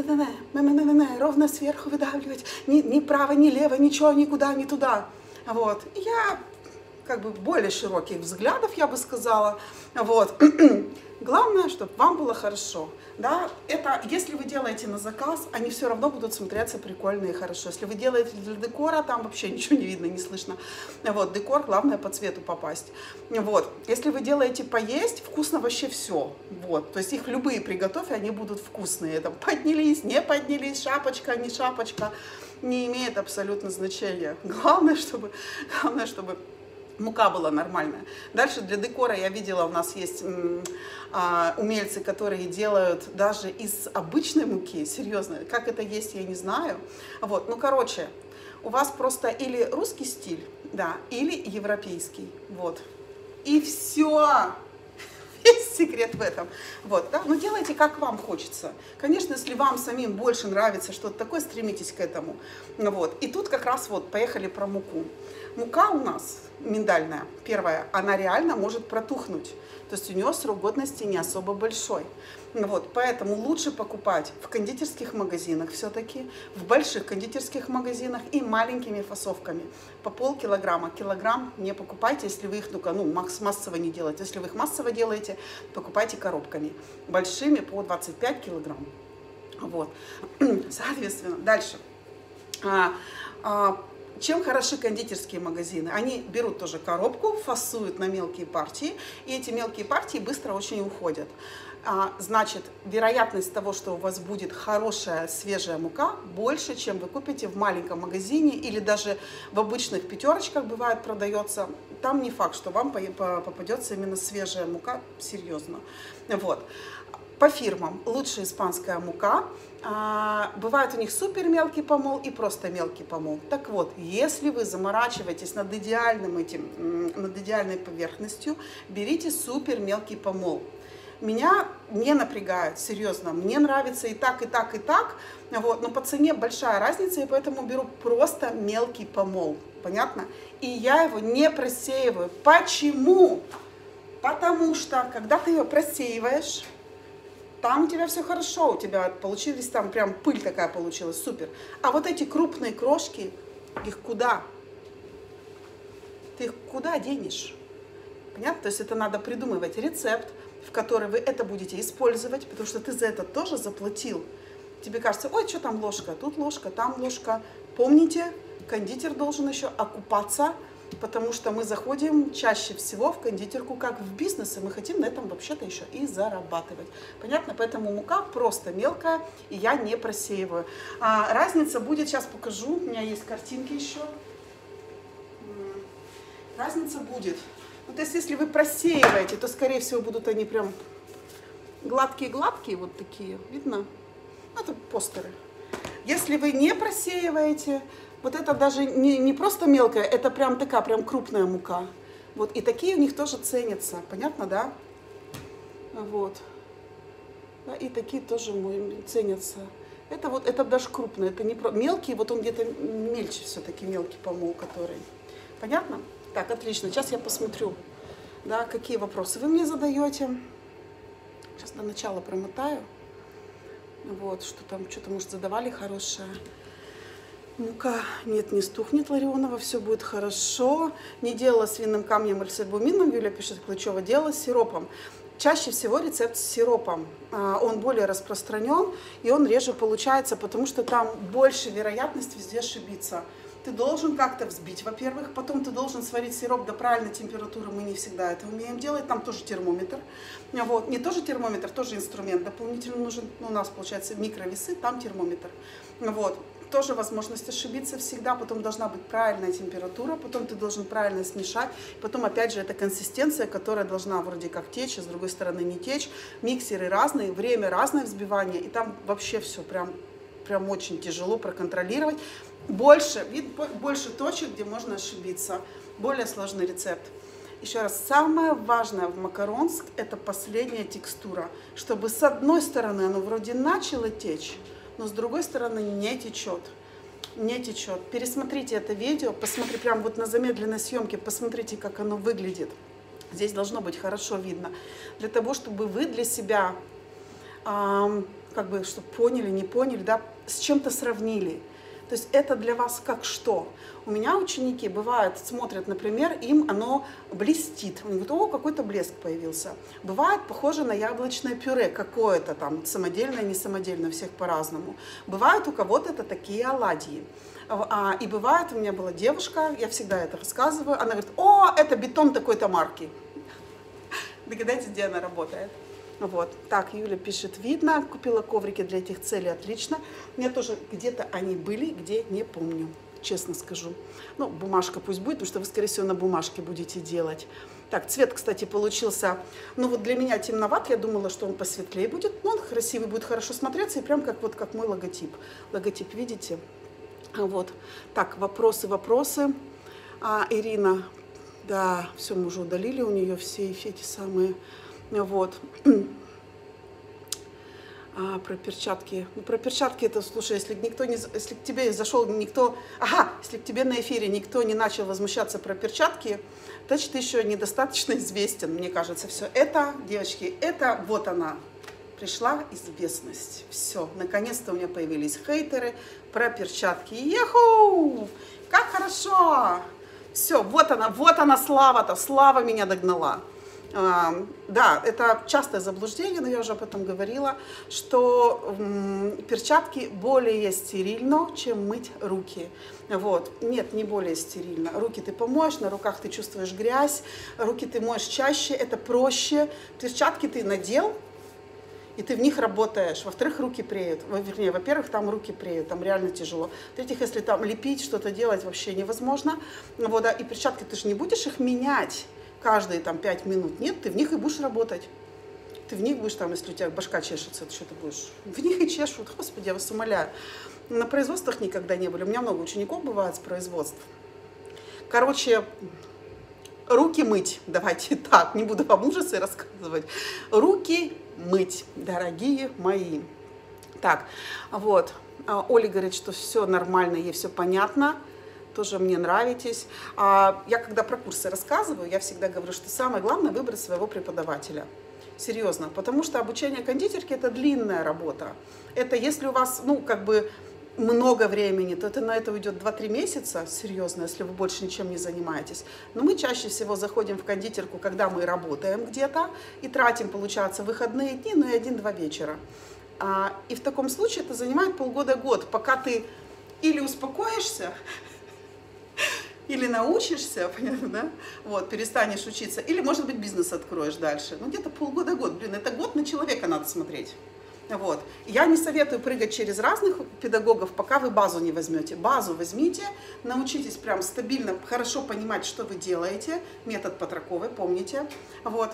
ровно сверху выдавливать, ни, ни право, ни лево, ничего, никуда, ни туда. Вот, я, как бы, более широких взглядов, я бы сказала, вот. Главное, чтобы вам было хорошо, да, это, если вы делаете на заказ, они все равно будут смотреться прикольно и хорошо. Если вы делаете для декора, там вообще ничего не видно, не слышно. Вот, декор, главное по цвету попасть. Вот, если вы делаете поесть, вкусно вообще все. Вот, то есть их любые приготовки, они будут вкусные. Там поднялись, не поднялись, шапочка, не шапочка, не имеет абсолютно значения. Главное, чтобы, главное, чтобы мука была нормальная. Дальше для декора я видела, у нас есть а, умельцы, которые делают даже из обычной муки, серьезно, как это есть, я не знаю. Вот, ну, короче, у вас просто или русский стиль, да, или европейский, вот. И все. Весь секрет в этом. Вот, да? Но делайте, как вам хочется. Конечно, если вам самим больше нравится что-то такое, стремитесь к этому. Вот. И тут как раз вот поехали про муку. Мука у нас миндальная, первая, она реально может протухнуть. То есть у нее срок годности не особо большой. Вот, поэтому лучше покупать в кондитерских магазинах все-таки, в больших кондитерских магазинах и маленькими фасовками. По полкилограмма. Килограмм не покупайте, если вы их, ну, макс массово не делаете. Если вы их массово делаете, покупайте коробками. Большими по двадцать пять килограмм. Вот. Соответственно, дальше. А, а, Чем хороши кондитерские магазины? Они берут тоже коробку, фасуют на мелкие партии, и эти мелкие партии быстро очень уходят. А, значит, вероятность того, что у вас будет хорошая свежая мука, больше, чем вы купите в маленьком магазине или даже в обычных пятерочках бывает продается. Там не факт, что вам попадется именно свежая мука, серьезно. Вот. По фирмам лучше испанская мука. А, бывает у них супер мелкий помол и просто мелкий помол. Так вот, если вы заморачиваетесь над идеальным этим, над идеальной поверхностью, берите супер мелкий помол. Меня не напрягает, серьезно, мне нравится и так, и так, и так, вот, но по цене большая разница, и поэтому беру просто мелкий помол, понятно? И я его не просеиваю. Почему? Потому что, когда ты ее просеиваешь, там у тебя все хорошо, у тебя получились, там прям пыль такая получилась, супер. А вот эти крупные крошки, их куда? Ты их куда денешь? Понятно? То есть это надо придумывать рецепт, в который вы это будете использовать, потому что ты за это тоже заплатил. Тебе кажется, ой, что там ложка, тут ложка, там ложка. Помните, кондитер должен еще окупаться, потому что мы заходим чаще всего в кондитерку как в бизнес, и мы хотим на этом вообще-то еще и зарабатывать. Понятно? Поэтому мука просто мелкая, и я не просеиваю. А, разница будет, сейчас покажу, у меня есть картинки еще. Разница будет. Ну, то есть, если вы просеиваете, то, скорее всего, будут они прям гладкие-гладкие, вот такие, видно? Это постеры. Если вы не просеиваете, вот это даже не, не просто мелкая, это прям такая, прям крупная мука. Вот, и такие у них тоже ценятся, понятно, да? Вот. Да, и такие тоже ценятся. Это вот, это даже крупные, это не про... мелкий, вот он где-то мельче все-таки, мелкий помол, который. Понятно? Так, отлично. Сейчас я посмотрю, да, какие вопросы вы мне задаете. Сейчас до начала промотаю. Вот, что там, что-то, может, задавали хорошее. Мука, нет, не стухнет Ларионова, все будет хорошо. Не делала с винным камнем или с альбумином, Юля пишет, Клычева, делала с сиропом. Чаще всего рецепт с сиропом. Он более распространен, и он реже получается, потому что там больше вероятность везде ошибиться. Ты должен как-то взбить, во-первых, потом ты должен сварить сироп до правильной температуры, мы не всегда это умеем делать, там тоже термометр. Вот. Не тоже термометр, тоже инструмент дополнительно нужен, у нас получается микровесы, там термометр. Вот. Тоже возможность ошибиться всегда, потом должна быть правильная температура, потом ты должен правильно смешать, потом опять же это консистенция, которая должна вроде как течь, а с другой стороны не течь, миксеры разные, время разное взбивание, и там вообще все прям, прям очень тяжело проконтролировать. Больше, вид, больше точек, где можно ошибиться, более сложный рецепт. Еще раз, самое важное в макаронск – это последняя текстура, чтобы с одной стороны оно вроде начало течь, но с другой стороны не течет, не течет. Пересмотрите это видео, посмотрите прямо вот на замедленной съемке, посмотрите, как оно выглядит. Здесь должно быть хорошо видно. Для того, чтобы вы для себя, э, как бы, чтобы поняли, не поняли, да, с чем-то сравнили. То есть это для вас как что? У меня ученики бывают, смотрят, например, им оно блестит. Они говорят, о, какой-то блеск появился. Бывает похоже на яблочное пюре какое-то там, самодельное, не самодельное, у всех по-разному. Бывает у кого-то это такие оладьи. И бывает, у меня была девушка, я всегда это рассказываю, она говорит, о, это бетон такой-то марки. Догадайтесь, где она работает. Вот, так, Юля пишет, видно, купила коврики для этих целей, отлично. У меня тоже где-то они были, где не помню, честно скажу. Ну, бумажка пусть будет, потому что вы, скорее всего, на бумажке будете делать. Так, цвет, кстати, получился, ну вот для меня темноват, я думала, что он посветлее будет, но он красивый, будет хорошо смотреться, и прям как вот как мой логотип. Логотип, видите? Вот, так, вопросы, вопросы. А, Ирина, да, все, мы уже удалили у нее все эти самые... Вот. А, про перчатки. Ну, про перчатки это, слушай, если никто не, если к тебе зашел никто, ага, если к тебе на эфире никто не начал возмущаться про перчатки, значит, ты еще недостаточно известен, мне кажется. Все это, девочки, это вот она, пришла известность. Все, наконец-то у меня появились хейтеры про перчатки. Еху! Как хорошо! Все, вот она, вот она слава-то, слава меня догнала. Uh, да, это частое заблуждение, но я уже об этом говорила, что м, перчатки более стерильно, чем мыть руки. Вот. Нет, не более стерильно. Руки ты помоешь, на руках ты чувствуешь грязь, руки ты моешь чаще, это проще. Перчатки ты надел, и ты в них работаешь. Во-вторых, руки преют. Вернее, во-первых, там руки преют, там реально тяжело. В-третьих, если там лепить, что-то делать вообще невозможно. Вот, да, и перчатки ты же не будешь их менять каждые там пять минут. Нет, ты в них и будешь работать. Ты в них будешь там, если у тебя башка чешется, ты что ты будешь? В них и чешут, господи, я вас умоляю. На производствах никогда не были. У меня много учеников бывает с производств. Короче, руки мыть, давайте так, не буду вам ужасы рассказывать. Руки мыть, дорогие мои. Так, вот, Оля говорит, что все нормально, ей все понятно, тоже мне нравитесь. А я когда про курсы рассказываю, я всегда говорю, что самое главное выбрать своего преподавателя. Серьезно, потому что обучение кондитерки это длинная работа. Это если у вас, ну, как бы много времени, то это на это уйдет два-три месяца, серьезно, если вы больше ничем не занимаетесь. Но мы чаще всего заходим в кондитерку, когда мы работаем где-то и тратим, получается, выходные дни, ну и один-два вечера. А, и в таком случае это занимает полгода-год, пока ты или успокоишься, или научишься, понятно, да? Вот, перестанешь учиться, или, может быть, бизнес откроешь дальше. Ну, где-то полгода-год, блин, это год на человека надо смотреть. Вот. Я не советую прыгать через разных педагогов, пока вы базу не возьмете. Базу возьмите, научитесь прям стабильно, хорошо понимать, что вы делаете. Метод Патраковой, помните. Вот.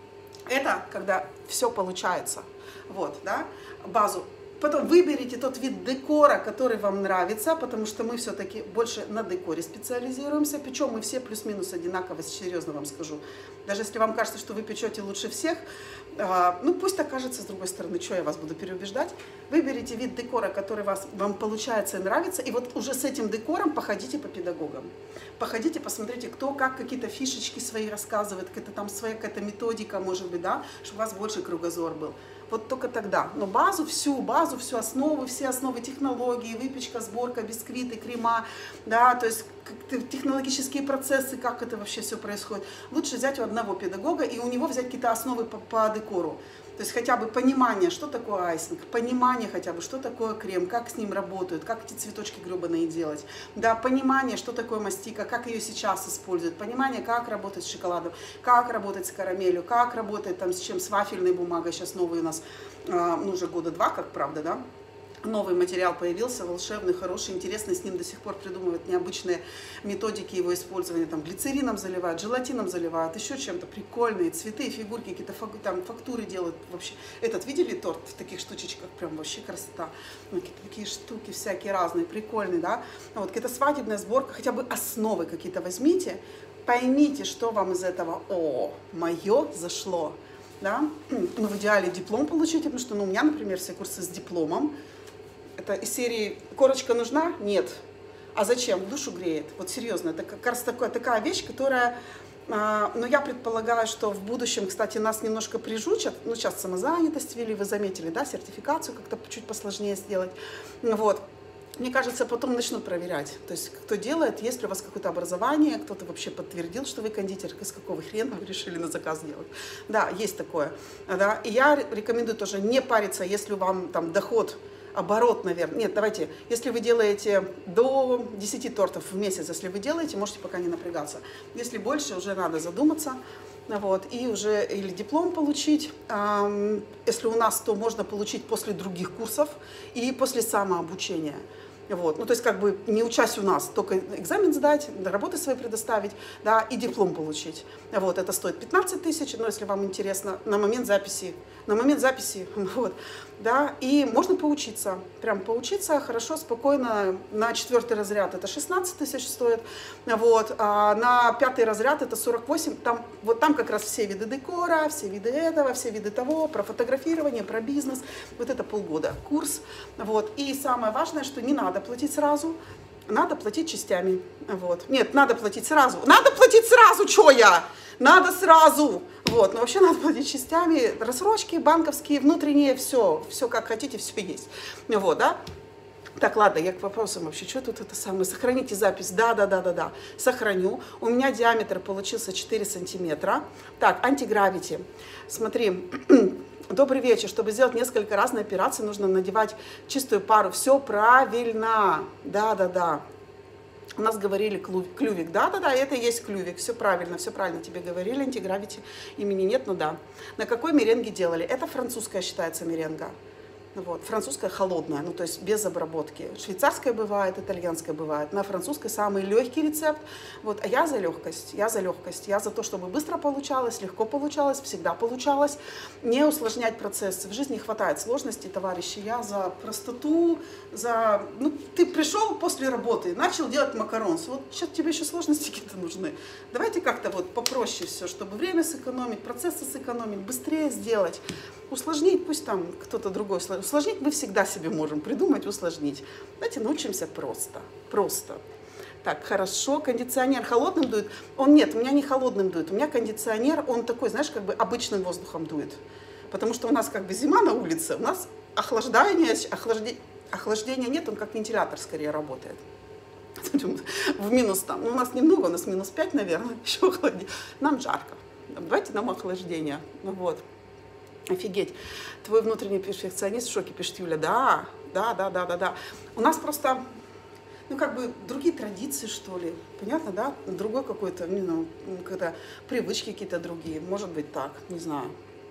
Это когда все получается. Вот, да, базу. Потом выберите тот вид декора, который вам нравится, потому что мы все-таки больше на декоре специализируемся, причем мы все плюс-минус одинаково, серьезно вам скажу. Даже если вам кажется, что вы печете лучше всех, э, ну пусть так кажется, с другой стороны, что я вас буду переубеждать. Выберите вид декора, который вас, вам получается и нравится, и вот уже с этим декором походите по педагогам. Походите, посмотрите, кто как какие-то фишечки свои рассказывает, какая-то там своя какая-то методика, может быть, да, чтобы у вас больше кругозор был. Вот только тогда. Но базу, всю базу, всю основу, все основы технологии, выпечка, сборка, бисквиты, крема, да, то есть технологические процессы, как это вообще все происходит. Лучше взять у одного педагога и у него взять какие-то основы по, по декору. То есть хотя бы понимание, что такое айсинг, понимание хотя бы, что такое крем, как с ним работают, как эти цветочки гребаные делать, да, понимание, что такое мастика, как ее сейчас используют, понимание, как работать с шоколадом, как работать с карамелью, как работать там с чем, с вафельной бумагой, сейчас новый у нас, ну уже года два, как правда, да. Новый материал появился, волшебный, хороший, интересный, с ним до сих пор придумывают необычные методики его использования, там глицерином заливают, желатином заливают, еще чем-то, прикольные цветы, фигурки, какие-то там фактуры делают вообще. Этот, видели торт в таких штучечках, прям вообще красота, ну, какие-то такие штуки всякие разные, прикольные, да, вот какая-то свадебная сборка, хотя бы основы какие-то возьмите, поймите, что вам из этого, о, мое зашло, да, ну, в идеале диплом получите, потому что, ну, у меня, например, все курсы с дипломом. Это из серии «Корочка нужна?» Нет. А зачем? Душу греет. Вот серьезно, это как раз такая, такая вещь, которая... А, но я предполагаю, что в будущем, кстати, нас немножко прижучат. Ну, сейчас самозанятость ввели, вы заметили, да, сертификацию как-то чуть посложнее сделать. Вот. Мне кажется, потом начнут проверять. То есть, кто делает, есть ли у вас какое-то образование, кто-то вообще подтвердил, что вы кондитер, из какого хрена вы решили на заказ делать. Да, есть такое. Да. И я рекомендую тоже не париться, если вам там доход... Оборот, наверное. Нет, давайте, если вы делаете до десяти тортов в месяц, если вы делаете, можете пока не напрягаться. Если больше, уже надо задуматься. Вот, и уже или диплом получить. Эм, если у нас, то можно получить после других курсов и после самообучения. Вот. Ну, то есть, как бы, не учась у нас, только экзамен сдать, работы свои предоставить, да, и диплом получить. Вот. Это стоит пятнадцать тысяч, но если вам интересно, на момент записи, на момент записи, вот, да, и можно поучиться, прям поучиться хорошо, спокойно, на четвертый разряд это шестнадцать тысяч стоит, вот, а на пятый разряд это сорок восемь, там, вот там как раз все виды декора, все виды этого, все виды того, про фотографирование, про бизнес, вот это полгода курс, вот, и самое важное, что не надо платить сразу, надо платить частями, вот. Нет, надо платить сразу, надо платить сразу, что я? Надо сразу, вот, но вообще надо платить частями, рассрочки банковские, внутренние, все, все как хотите, все есть, вот, да. Так, ладно, я к вопросам вообще, что тут это самое, сохраните запись, да, да, да, да, да, сохраню, у меня диаметр получился четыре сантиметра, так, антигравити, смотри, добрый вечер, чтобы сделать несколько разных операций, нужно надевать чистую пару, все правильно, да, да, да. У нас говорили клювик, да-да-да, это и есть клювик, все правильно, все правильно тебе говорили, антигравити имени нет, но да. На какой меренге делали? Это французская считается меренга. Вот. Французская холодная, ну то есть без обработки. Швейцарская бывает, итальянская бывает. На французской самый легкий рецепт. Вот. А я за легкость, я за легкость. Я за то, чтобы быстро получалось, легко получалось, всегда получалось. Не усложнять процесс. В жизни хватает сложностей, товарищи. Я за простоту, за... Ну, ты пришел после работы, начал делать макаронс. Вот сейчас тебе еще сложности какие-то нужны. Давайте как-то вот попроще все, чтобы время сэкономить, процессы сэкономить, быстрее сделать. Усложнить, пусть там кто-то другой сложнит. Усложнить мы всегда себе можем придумать, усложнить. Давайте научимся просто. Просто. Так, хорошо. Кондиционер холодным дует? Он нет, у меня не холодным дует. У меня кондиционер, он такой, знаешь, как бы обычным воздухом дует. Потому что у нас как бы зима на улице, у нас охлаждение, охлаждение, охлаждения нет, он как вентилятор скорее работает. В минус там, ну, у нас немного, у нас минус пять, наверное, еще охладнее. Нам жарко. Давайте нам охлаждение. Ну вот. Офигеть. Твой внутренний перфекционист в шоке, пишет Юля. Да, да, да, да, да, да. У нас просто, ну, как бы другие традиции, что ли. Понятно, да? Другой какой-то, ну, когда привычки какие-то другие. Может быть так, не знаю.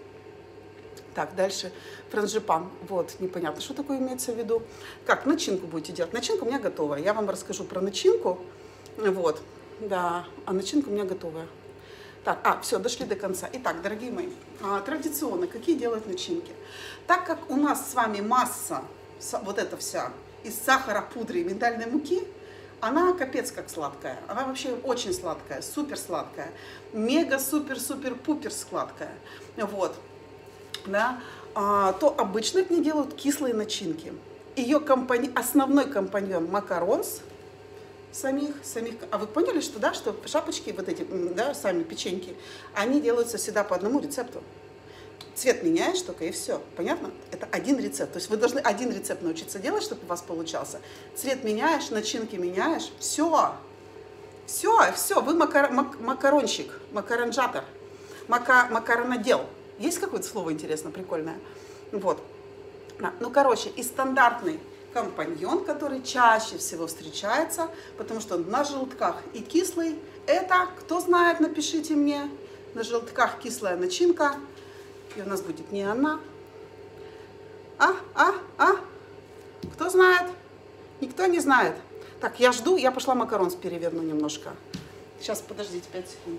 Так, дальше франжипан. Вот, непонятно, что такое имеется в виду. Как, начинку будете делать? Начинка у меня готовая. Я вам расскажу про начинку. Вот, да, а начинка у меня готовая. Так, а, все, дошли до конца. Итак, дорогие мои, традиционно, какие делают начинки? Так как у нас с вами масса, вот эта вся, из сахара, пудры и миндальной муки, она капец как сладкая. Она вообще очень сладкая, супер сладкая. Мега, супер, супер, пупер сладкая. Вот, да. А, то обычно к ней делают кислые начинки. Ее компани... основной компаньон макаронс, Самих, самих, а вы поняли, что, да, что шапочки, вот эти, да, сами печеньки, они делаются всегда по одному рецепту. Цвет меняешь только и все, понятно? Это один рецепт, то есть вы должны один рецепт научиться делать, чтобы у вас получался. Цвет меняешь, начинки меняешь, все, все, все, вы макар, мак, макаронщик, макаронжатор, мака, макаронодел. Есть какое-то слово интересное, прикольное? Вот. Ну, короче, и стандартный компаньон, который чаще всего встречается, потому что он на желтках и кислый. Это, кто знает, напишите мне. На желтках кислая начинка. И у нас будет не она. А, а, а? Кто знает? Никто не знает. Так, я жду, я пошла макаронс переверну немножко. Сейчас, подождите, пять секунд.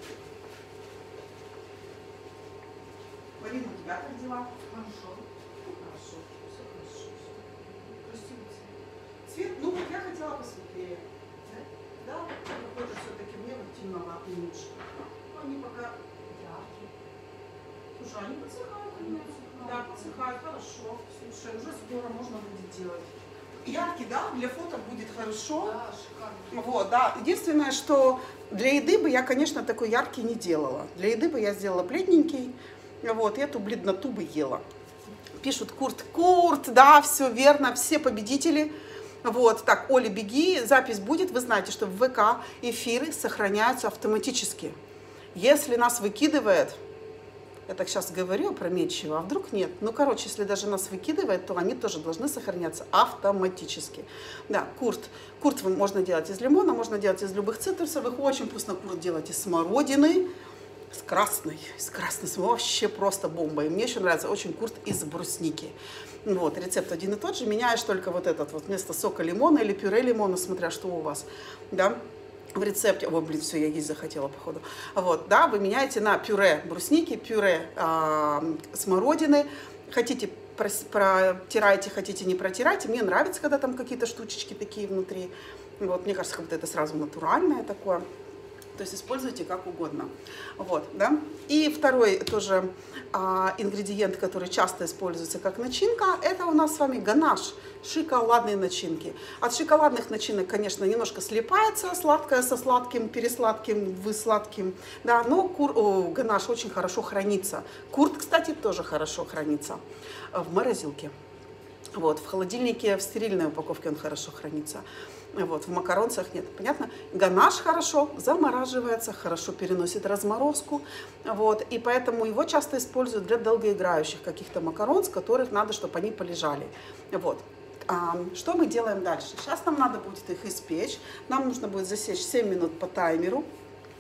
Марина, у тебя как дела? Хорошо. Хорошо. Все хорошо. Красивый цвет. Цвет, ну, я хотела посветлее. Да? Да, какой-то все-таки мне вот темноватый немножко. Они пока яркие. Слушай, они подсыхают у меня. Да, подсыхают, хорошо. Слушай, уже скоро можно будет делать. Яркий, да, для фото будет хорошо. Да, шикарно. Вот, да. Единственное, что для еды бы я, конечно, такой яркий не делала. Для еды бы я сделала бледненький. Вот, эту бледноту бы ела. Пишут Курт. Курт, да, все верно, все победители. Вот, так, Оля, беги, запись будет. Вы знаете, что в ВК эфиры сохраняются автоматически. Если нас выкидывает, я так сейчас говорю опрометчиво, а вдруг нет? Ну, короче, если даже нас выкидывает, то они тоже должны сохраняться автоматически. Да, курт. Курт можно делать из лимона, можно делать из любых цитрусовых. Очень вкусно курт делать из смородины. С красной, с красной, вообще просто бомба. И мне еще нравится очень курт из брусники. Вот, рецепт один и тот же, меняешь только вот этот вот вместо сока лимона или пюре лимона, смотря что у вас, да, в рецепте. О, блин, все, я есть захотела, походу. Вот, да, вы меняете на пюре брусники, пюре э, смородины. Хотите, протирайте, хотите, не протирайте. Мне нравится, когда там какие-то штучечки такие внутри. Вот, мне кажется, как будто это сразу натуральное такое. То есть используйте как угодно. Вот, да? И второй тоже а, ингредиент, который часто используется как начинка, это у нас с вами ганаш, шоколадные начинки. От шоколадных начинок, конечно, немножко слипается сладкое со сладким, пересладким, высладким, да, но кур, о, ганаш очень хорошо хранится. Курт, кстати, тоже хорошо хранится в морозилке. Вот, в холодильнике, в стерильной упаковке он хорошо хранится. Вот, в макаронцах нет, понятно? Ганаш хорошо замораживается, хорошо переносит разморозку, вот, и поэтому его часто используют для долгоиграющих каких-то макарон, с которых надо, чтобы они полежали. Вот. А, что мы делаем дальше? Сейчас нам надо будет их испечь, нам нужно будет засечь семь минут по таймеру.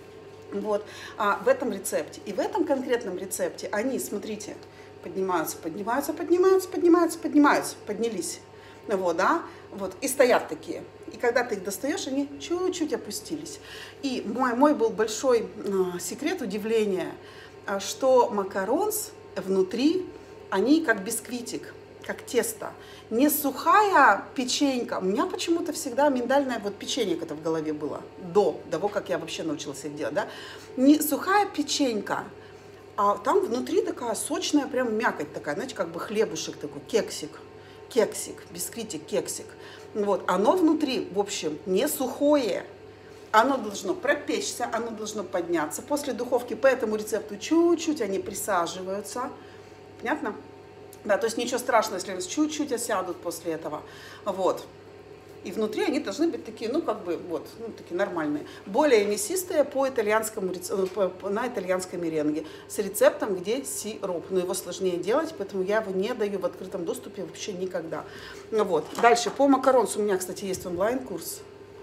Вот, а в этом рецепте. И в этом конкретном рецепте они, смотрите, поднимаются, поднимаются, поднимаются, поднимаются, поднимаются, поднялись. Вот, да, вот, и стоят такие. И когда ты их достаешь, они чуть-чуть опустились. И мой, мой был большой э, секрет, удивление, что макаронс внутри, они как бисквитик, как тесто. Не сухая печенька. У меня почему-то всегда миндальное вот печенье это в голове было. До того, как я вообще научилась их делать. Да? Не сухая печенька, а там внутри такая сочная прям мякоть такая. Знаете, как бы хлебушек такой, кексик. Кексик, бисквитик, кексик. Вот. Оно внутри, в общем, не сухое. Оно должно пропечься, оно должно подняться. После духовки по этому рецепту чуть-чуть они присаживаются. Понятно? Да, то есть ничего страшного, если они чуть-чуть осядут после этого. Вот. И внутри они должны быть такие, ну, как бы, вот, ну, такие нормальные. Более мясистые по итальянскому, на итальянской меренге. С рецептом, где сироп. Но его сложнее делать, поэтому я его не даю в открытом доступе вообще никогда. Вот. Дальше, по макаронсу у меня, кстати, есть онлайн-курс.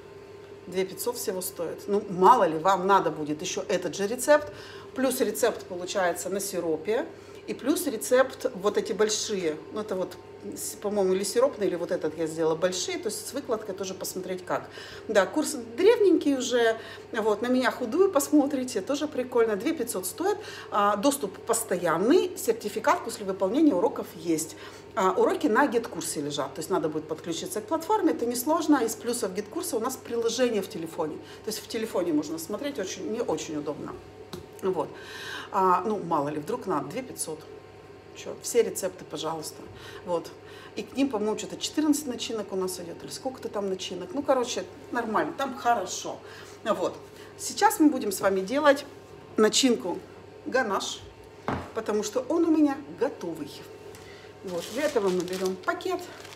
две тысячи пятьсот всего стоит. Ну, мало ли, вам надо будет еще этот же рецепт. Плюс рецепт получается на сиропе. И плюс рецепт вот эти большие. Ну, это вот, по-моему, или сиропный, или вот этот я сделала большие. То есть с выкладкой тоже посмотреть как. Да, курс древненький уже. Вот, на меня худую посмотрите. Тоже прикольно. две тысячи пятьсот стоит. А, доступ постоянный. Сертификат после выполнения уроков есть. А, уроки на гет-курсе лежат. То есть надо будет подключиться к платформе. Это несложно. Из плюсов гет-курса у нас приложение в телефоне. То есть в телефоне можно смотреть. Очень, мне очень удобно. Вот. А, ну, мало ли, вдруг надо, две тысячи пятьсот. Че, все рецепты, пожалуйста. Вот. И к ним, по-моему, что-то четырнадцать начинок у нас идет, или сколько-то там начинок. Ну, короче, нормально, там хорошо. Вот. Сейчас мы будем с вами делать начинку ганаш, потому что он у меня готовый. Вот. Для этого мы берем пакет,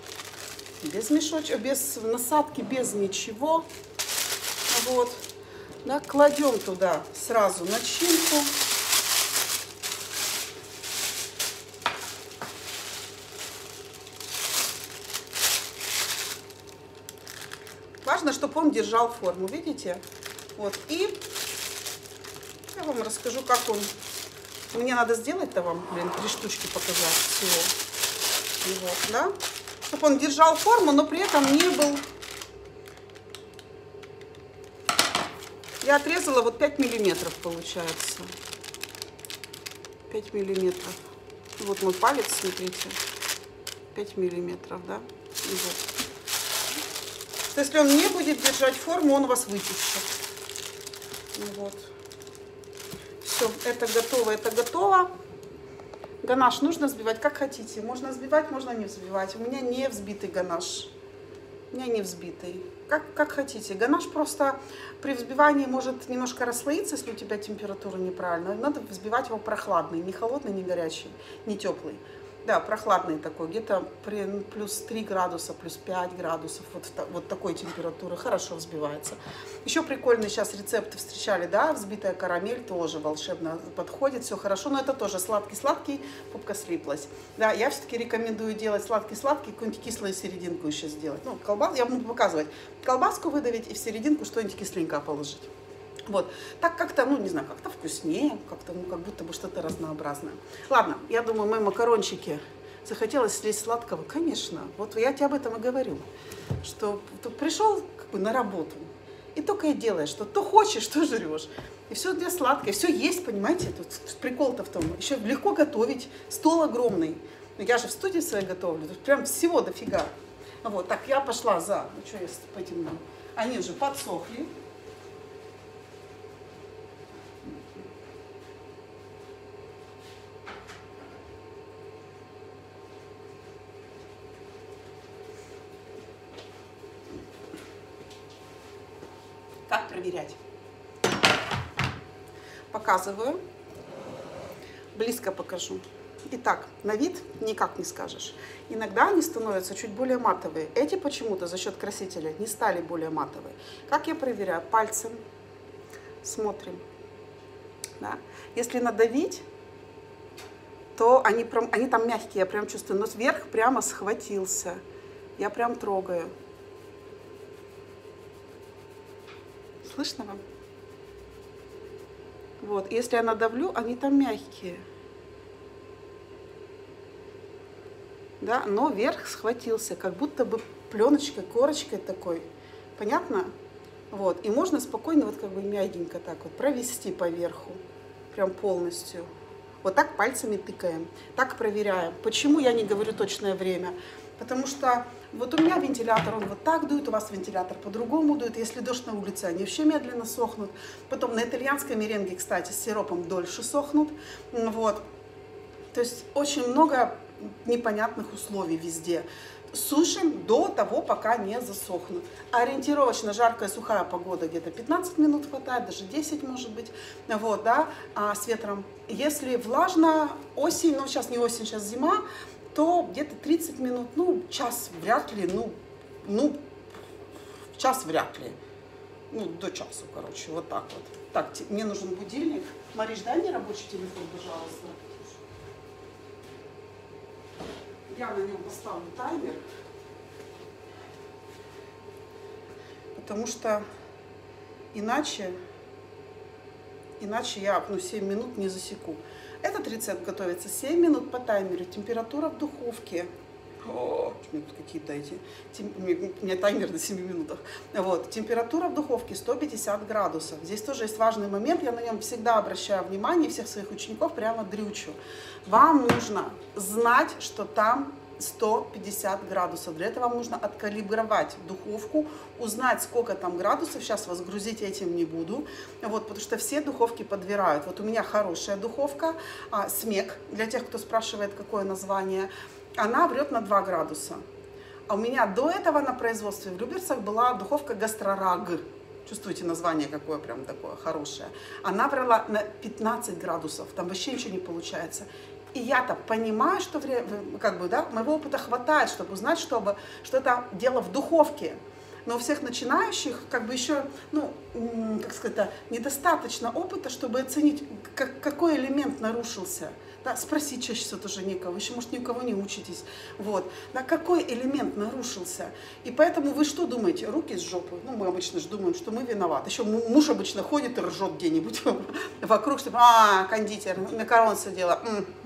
без мешочка, без насадки, без ничего. Вот. Да, кладем туда сразу начинку. Важно, чтобы он держал форму, видите? Вот, и я вам расскажу, как он. Мне надо сделать-то вам, блин, три штучки показать всего. И вот, да? Чтобы он держал форму, но при этом не был... Я отрезала вот пять миллиметров, получается. пять миллиметров. Вот мой палец, смотрите. пять миллиметров, да? И вот. Если он не будет держать форму, он у вас вытечет. Вот. Все, это готово, это готово. Ганаш нужно взбивать как хотите. Можно взбивать, можно не взбивать. У меня не взбитый ганаш. У меня не взбитый. Как, как хотите. Ганаш просто при взбивании может немножко расслоиться, если у тебя температура неправильная. Надо взбивать его прохладный, не холодный, не горячий, не теплый. Да, прохладный такой, где-то при плюс три градуса, плюс пять градусов, вот, вот такой температуры, хорошо взбивается. Еще прикольный сейчас рецепты встречали, да, взбитая карамель тоже волшебно подходит, все хорошо, но это тоже сладкий-сладкий, пупка слиплась. Да, я все-таки рекомендую делать сладкий-сладкий, какую-нибудь кислую серединку еще сделать. Ну, колбас, я буду показывать, колбаску выдавить и в серединку что-нибудь кисленькое положить. Вот, так как-то, ну, не знаю, как-то вкуснее, как-то, ну, как будто бы что-то разнообразное. Ладно, я думаю, мои макарончики, захотелось съесть сладкого, конечно, вот я тебе об этом и говорю, что ты пришел как бы на работу, и только и делаешь, что то хочешь, то жрешь, и все для сладкого, все есть, понимаете, тут прикол-то в том, еще легко готовить, стол огромный, я же в студии своей готовлю, тут прям всего дофига. Вот, так, я пошла за, ну, что я по этим, они уже подсохли. Как проверять? Показываю. Близко покажу. Итак, на вид никак не скажешь. Иногда они становятся чуть более матовые. Эти почему-то за счет красителя не стали более матовые. Как я проверяю? Пальцем. Смотрим. Да. Если надавить, то они, прям, они там мягкие, я прям чувствую. Но вверх прямо схватился. Я прям трогаю. Слышно вам? Вот, если я надавлю, они там мягкие. Да, но верх схватился, как будто бы пленочкой, корочкой такой. Понятно? Вот, и можно спокойно вот как бы мягенько так вот провести по верху, прям полностью. Вот так пальцами тыкаем, так проверяем. Почему я не говорю точное время? Потому что вот у меня вентилятор, он вот так дует, у вас вентилятор по-другому дует. Если дождь на улице, они вообще медленно сохнут. Потом на итальянской меренге, кстати, с сиропом дольше сохнут. Вот. То есть очень много непонятных условий везде. Сушим до того, пока не засохнут. Ориентировочно жаркая, сухая погода где-то пятнадцать минут хватает, даже десять может быть, вот, да, а с ветром. Если влажно, осень, ну сейчас не осень, сейчас зима, то где-то тридцать минут, ну час вряд ли, ну, ну, час вряд ли, ну до часу, короче, вот так вот. Так, мне нужен будильник. Мариш, дай мне рабочий телефон, пожалуйста. Я на нем поставлю таймер, потому что иначе, иначе я ну, семь минут не засеку. Этот рецепт готовится семь минут по таймеру, температура в духовке. О, какие-то эти, у меня таймер на семи минутах. Вот, температура в духовке сто пятьдесят градусов. Здесь тоже есть важный момент, я на нем всегда обращаю внимание, всех своих учеников прямо дрючу. Вам нужно знать, что там сто пятьдесят градусов. Для этого вам нужно откалибровать духовку, узнать, сколько там градусов. Сейчас вас грузить этим не буду, вот, потому что все духовки подбирают. Вот у меня хорошая духовка, а, Смек, для тех, кто спрашивает, какое название. Она врет на два градуса. А у меня до этого на производстве в Люберцах была духовка Гастрораг. Чувствуете название какое прям такое хорошее. Она врала на пятнадцать градусов. Там вообще ничего не получается. И я-то понимаю, что как бы, да, моего опыта хватает, чтобы узнать, чтобы, что это дело в духовке. Но у всех начинающих как бы еще, ну, как сказать, недостаточно опыта, чтобы оценить, как, какой элемент нарушился. Да, спросить чаще всего тоже некого, еще, может, ни у кого не учитесь. Вот. Да, какой элемент нарушился? И поэтому вы что думаете? Руки с жопы. Ну, мы обычно же думаем, что мы виноваты. Еще муж обычно ходит и ржет где-нибудь вокруг, что а, кондитер, макарон сидела.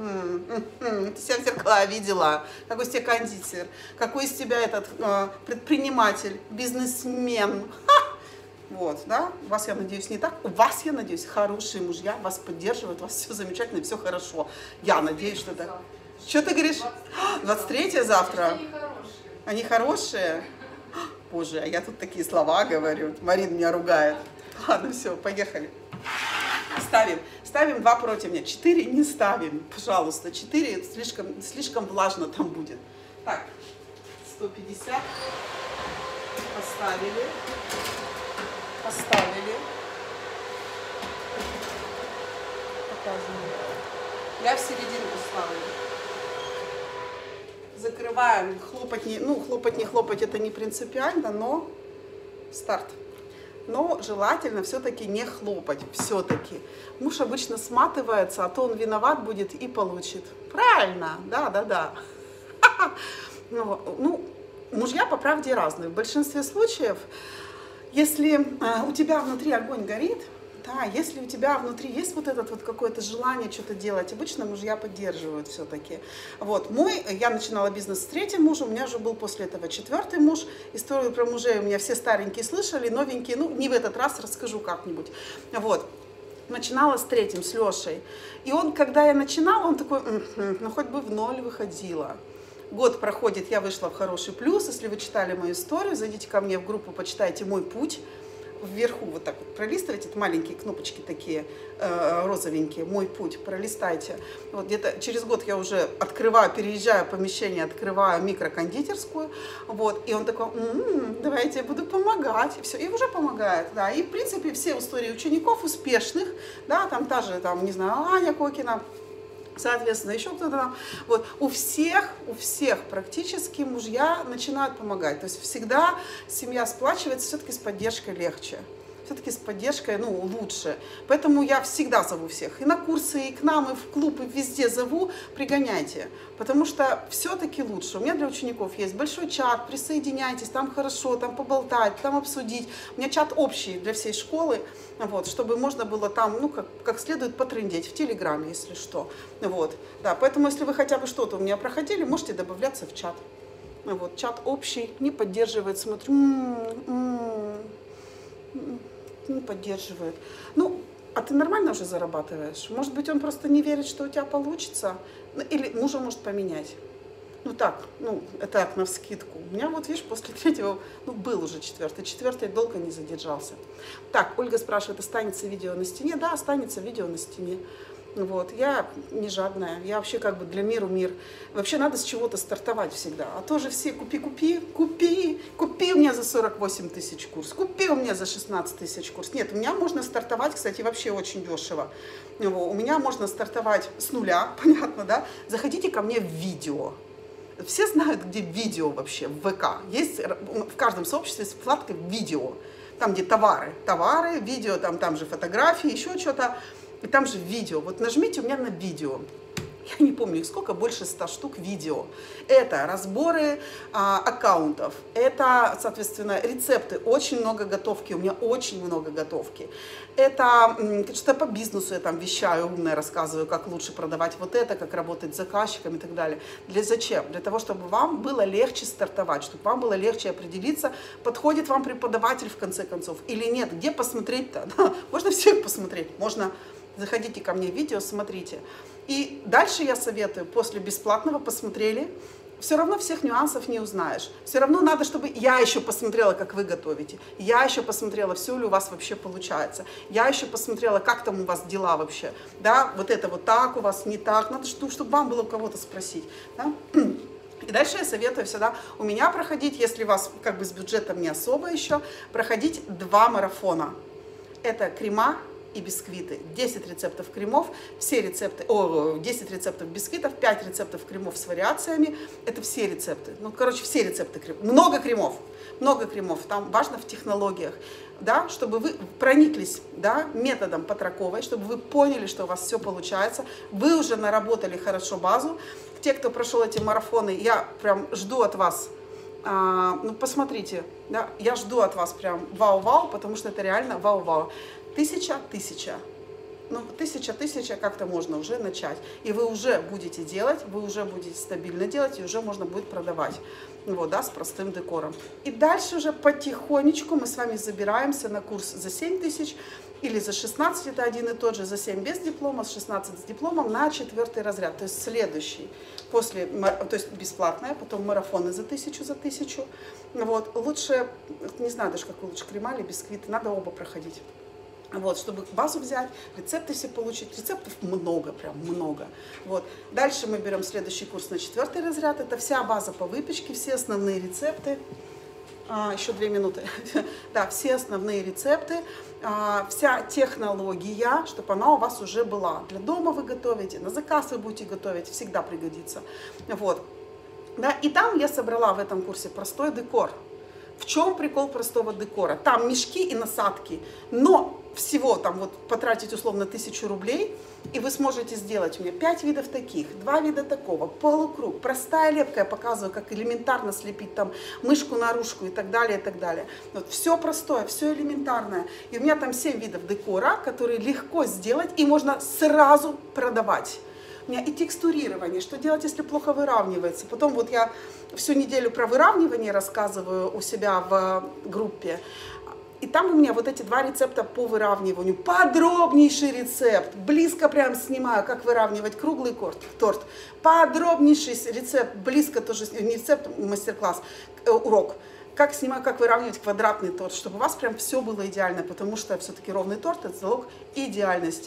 Ты себя в зеркало видела. Какой из тебя кондитер? Какой из тебя этот э, предприниматель, бизнесмен? Ха! Вот, да, у вас, я надеюсь, не так. У вас, я надеюсь, хорошие мужья, вас поддерживают, у вас все замечательно, все хорошо. Я надеюсь, что так. Что ты говоришь? двадцать третье завтра. Они хорошие? Боже, а я тут такие слова говорю. Марина меня ругает. Ладно, все, поехали. Ставим. Ставим два противня. Четыре не ставим, пожалуйста. Четыре слишком, слишком влажно там будет. Так, сто пятьдесят. Поставили. Поставили. Показываю. Я в серединку ставлю. Закрываем. Хлопать не, ну, хлопать не хлопать, это не принципиально, но старт. Но желательно все-таки не хлопать. Все-таки. Муж обычно сматывается, а то он виноват будет и получит. Правильно, да, да, да. Ну, мужья по правде разные. В большинстве случаев, если э, у тебя внутри огонь горит, да, если у тебя внутри есть вот это вот какое-то желание что-то делать, обычно мужья поддерживают все-таки. Вот, мой, я начинала бизнес с третьим мужем, у меня уже был после этого четвертый муж. Историю про мужей у меня все старенькие слышали, новенькие, ну, не в этот раз, расскажу как-нибудь. Вот. Начинала с третьим, с Лешей. И он, когда я начинала, он такой, м-м, ну, хоть бы в ноль выходила. Год проходит, я вышла в хороший плюс. Если вы читали мою историю, зайдите ко мне в группу, почитайте «Мой путь». Вверху вот так вот пролистывайте, это маленькие кнопочки такие э, розовенькие, «Мой путь», пролистайте. Вот где-то через год я уже открываю, переезжаю помещение, открываю микрокондитерскую. Вот, и он такой, м-м, давай я тебе буду помогать. И все, и уже помогает. Да. И в принципе все истории учеников успешных, да, там та же, там, не знаю, Аня Кокина, соответственно, еще кто-то там. Вот. У всех, у всех практически мужья начинают помогать. То есть всегда семья сплачивается все-таки с поддержкой легче. все-таки с поддержкой, ну, лучше. Поэтому я всегда зову всех. И на курсы, и к нам, и в клуб, и везде зову, пригоняйте. Потому что все-таки лучше. У меня для учеников есть большой чат, присоединяйтесь, там хорошо, там поболтать, там обсудить. У меня чат общий для всей школы, вот, чтобы можно было там, ну, как, как следует потрындеть в Телеграме, если что. Вот, да, поэтому, если вы хотя бы что-то у меня проходили, можете добавляться в чат. Вот, чат общий, не поддерживает, смотрю, м-м-м, не поддерживает. Ну, а ты нормально уже зарабатываешь? Может быть, он просто не верит, что у тебя получится? Или мужа может поменять? Ну так, ну, это так, навскидку. У меня вот, видишь, после третьего, ну, был уже четвертый. Четвертый долго не задержался. Так, Ольга спрашивает, останется видео на стене? Да, останется видео на стене. Вот, я не жадная, я вообще как бы для миру мир. Вообще надо с чего-то стартовать всегда. А то же все купи, купи, купи, купи у меня за сорок восемь тысяч курс, купи у меня за шестнадцать тысяч курс. Нет, у меня можно стартовать, кстати, вообще очень дешево. У меня можно стартовать с нуля, понятно, да? Заходите ко мне в видео. Все знают, где видео вообще, в ВК. Есть, в каждом сообществе есть вкладка видео. Там, где товары, товары, видео, там, там же фотографии, еще что-то. И там же видео. Вот нажмите у меня на видео. Я не помню их сколько, больше ста штук видео. Это разборы а, аккаунтов, это, соответственно, рецепты. Очень много готовки, у меня очень много готовки. Это что-то по бизнесу я там вещаю, умное рассказываю, как лучше продавать вот это, как работать с заказчиками и так далее. Для зачем? Для того, чтобы вам было легче стартовать, чтобы вам было легче определиться, подходит вам преподаватель в конце концов или нет. Где посмотреть-то? Можно всех посмотреть, можно... Заходите ко мне в видео, смотрите. И дальше я советую, после бесплатного посмотрели, все равно всех нюансов не узнаешь. Все равно надо, чтобы я еще посмотрела, как вы готовите. Я еще посмотрела, все ли у вас вообще получается. Я еще посмотрела, как там у вас дела вообще. Да, вот это вот так у вас, не так. Надо, чтобы вам было у кого-то спросить. Да? И дальше я советую всегда у меня проходить, если у вас как бы с бюджетом не особо еще, проходить два марафона. Это крема и бисквиты. десять рецептов кремов, все рецепты, о, десять рецептов бисквитов, пять рецептов кремов с вариациями. Это все рецепты. Ну, короче, все рецепты кремов. Много кремов. Много кремов. Там важно в технологиях, да, чтобы вы прониклись, да, методом Патраковой, чтобы вы поняли, что у вас все получается. Вы уже наработали хорошо базу. Те, кто прошел эти марафоны, я прям жду от вас. А, ну, посмотрите, да, я жду от вас прям вау-вау, потому что это реально вау-вау. Тысяча, тысяча. Ну, тысяча, тысяча, как-то можно уже начать. И вы уже будете делать, вы уже будете стабильно делать, и уже можно будет продавать. Вот, да, с простым декором. И дальше уже потихонечку мы с вами забираемся на курс за семь тысяч или за шестнадцать, это один и тот же, за семь без диплома, с шестнадцать с дипломом на четвертый разряд. То есть следующий, после, то есть бесплатная, потом марафоны за тысячу, за тысячу. Вот, лучше, не знаю даже, какой лучше, крема или бисквиты, надо оба проходить. Вот, чтобы базу взять, рецепты все получить. Рецептов много, прям много. Вот. Дальше мы берем следующий курс на четвертый разряд. Это вся база по выпечке, все основные рецепты. А, еще две минуты. Да, все основные рецепты, а, вся технология, чтобы она у вас уже была. Для дома вы готовите, на заказ вы будете готовить, всегда пригодится. Вот. Да, и там я собрала в этом курсе простой декор. В чем прикол простого декора? Там мешки и насадки, но всего там вот потратить условно тысячу рублей, и вы сможете сделать у меня пять видов таких, два вида такого, полукруг, простая лепка, я показываю, как элементарно слепить там мышку, наружку и так далее, и так далее. Вот все простое, все элементарное. И у меня там семь видов декора, которые легко сделать и можно сразу продавать. У меня и текстурирование, что делать, если плохо выравнивается. Потом вот я всю неделю про выравнивание рассказываю у себя в группе. И там у меня вот эти два рецепта по выравниванию. Подробнейший рецепт. Близко прям снимаю, как выравнивать круглый торт. Подробнейший рецепт. Близко тоже, не рецепт, мастер-класс, урок. Как снимаю, как выравнивать квадратный торт, чтобы у вас прям все было идеально, потому что все-таки ровный торт – это залог идеальности.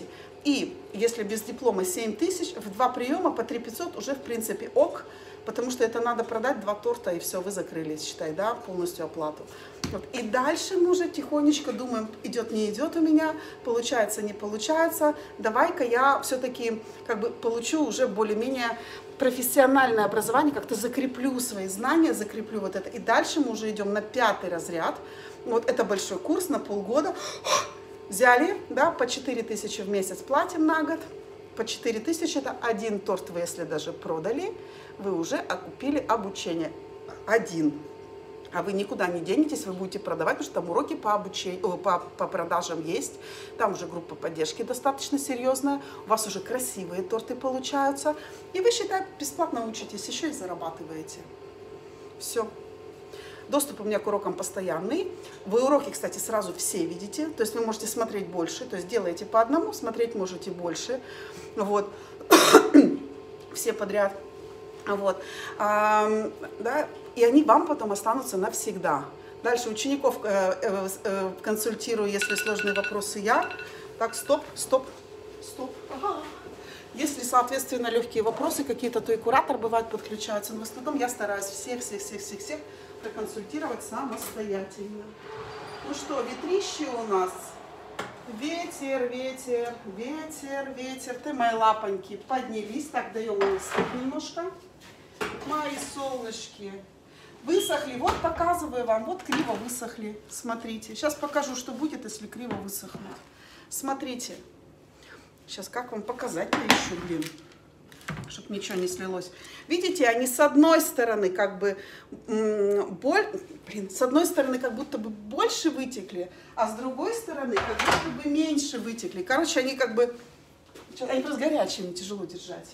И если без диплома семь тысяч, в два приема по три пятьсот уже в принципе ок, потому что это надо продать два торта, и все, вы закрылись, считай, да, полностью оплату. Вот. И дальше мы уже тихонечко думаем, идет, не идет у меня, получается, не получается, давай-ка я все-таки как бы получу уже более-менее профессиональное образование, как-то закреплю свои знания, закреплю вот это. И дальше мы уже идем на пятый разряд. Вот это большой курс на полгода. Взяли, да, по четыре тысячи в месяц платим на год. По четыре тысячи это один торт вы, если даже продали, вы уже окупили обучение. Один. А вы никуда не денетесь, вы будете продавать, потому что там уроки по, обучению, по, по продажам есть. Там уже группа поддержки достаточно серьезная. У вас уже красивые торты получаются. И вы, считай, бесплатно учитесь, еще и зарабатываете. Все. Доступ у меня к урокам постоянный. Вы уроки, кстати, сразу все видите. То есть вы можете смотреть больше. То есть делаете по одному, смотреть можете больше. Вот. Все подряд. Вот. А, да, и они вам потом останутся навсегда. Дальше учеников э, э, э, консультирую, если сложные вопросы я. Так, стоп, стоп, стоп. Ага. Если, соответственно, легкие вопросы какие-то, то и куратор бывает подключается. Но в основном я стараюсь всех-всех-всех-всех-всех проконсультировать самостоятельно. Ну что, ветрище у нас. Ветер, ветер, ветер, ветер. Ты, мои лапоньки, поднялись. Так, даем им немножко. Мои солнышки. Высохли. Вот показываю вам. Вот криво высохли. Смотрите. Сейчас покажу, что будет, если криво высохнут. Смотрите. Сейчас как вам показать-то еще, блин, чтобы ничего не слилось. Видите, они с одной стороны как бы боль, блин, с одной стороны как будто бы больше вытекли, а с другой стороны как будто бы меньше вытекли. Короче, они как бы, они просто горячие, мне тяжело держать.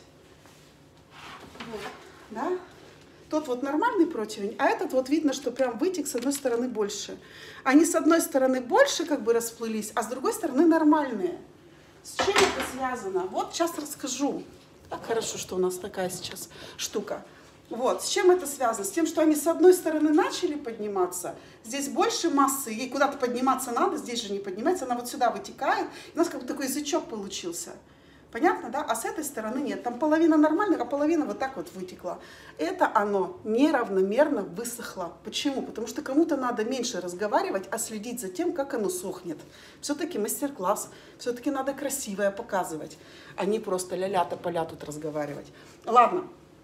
Вот, да? Тот вот нормальный противень, а этот вот видно, что прям вытек с одной стороны больше. Они с одной стороны больше как бы расплылись, а с другой стороны нормальные. С чем это связано? Вот сейчас расскажу. Так хорошо, что у нас такая сейчас штука. Вот, с чем это связано? С тем, что они с одной стороны начали подниматься, здесь больше массы, ей куда-то подниматься надо, здесь же не поднимается, она вот сюда вытекает, у нас как бы такой язычок получился. Понятно, да? А с этой стороны нет. Там половина нормальных, а половина вот так вот вытекла. Это оно неравномерно высохло. Почему? Потому что кому-то надо меньше разговаривать, а следить за тем, как оно сохнет. Все-таки мастер-класс, все-таки надо красивое показывать, а не просто ля-ля-тополя тут разговаривать. Ладно,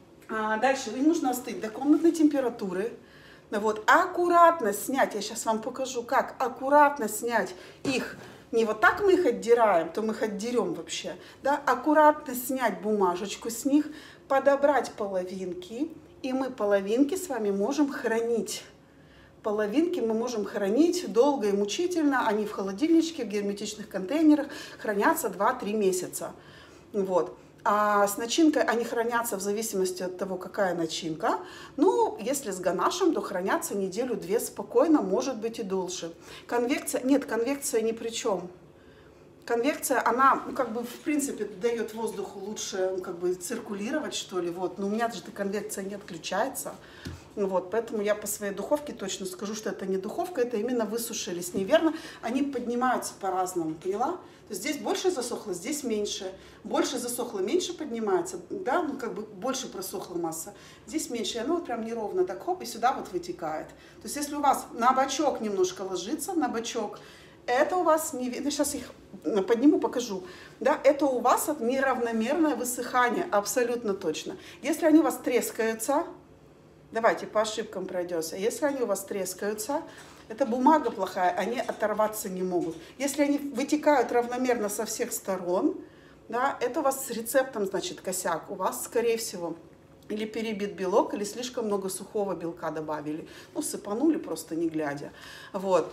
а дальше им нужно остыть до комнатной температуры. Вот. Аккуратно снять, я сейчас вам покажу, как аккуратно снять их. Не вот так мы их отдираем, то мы их отдерем вообще. Да? Аккуратно снять бумажечку с них, подобрать половинки, и мы половинки с вами можем хранить. Половинки мы можем хранить долго и мучительно, они в холодильничке, в герметичных контейнерах хранятся два-три месяца. Вот. А с начинкой они хранятся в зависимости от того, какая начинка. Ну, если с ганашем, то хранятся неделю-две спокойно, может быть и дольше. Конвекция, нет, конвекция ни при чем. Конвекция, она, ну, как бы, в принципе, дает воздуху лучше, ну, как бы, циркулировать, что ли, вот. Но у меня же конвекция не отключается. Вот, поэтому я по своей духовке точно скажу, что это не духовка, это именно высушились неверно. Они поднимаются по-разному, поняла? То есть здесь больше засохло, здесь меньше. Больше засохло, меньше поднимается, да, ну как бы больше просохла масса. Здесь меньше, и оно вот прям неровно так хоп, и сюда вот вытекает. То есть если у вас на бочок немножко ложится, на бочок, это у вас не видно, сейчас их подниму, покажу, да, это у вас неравномерное высыхание, абсолютно точно. Если они у вас трескаются, давайте по ошибкам пройдемся. Если они у вас трескаются, это бумага плохая, они оторваться не могут. Если они вытекают равномерно со всех сторон, да, это у вас с рецептом, значит, косяк. У вас, скорее всего, или перебит белок, или слишком много сухого белка добавили. Ну, сыпанули просто не глядя. Вот.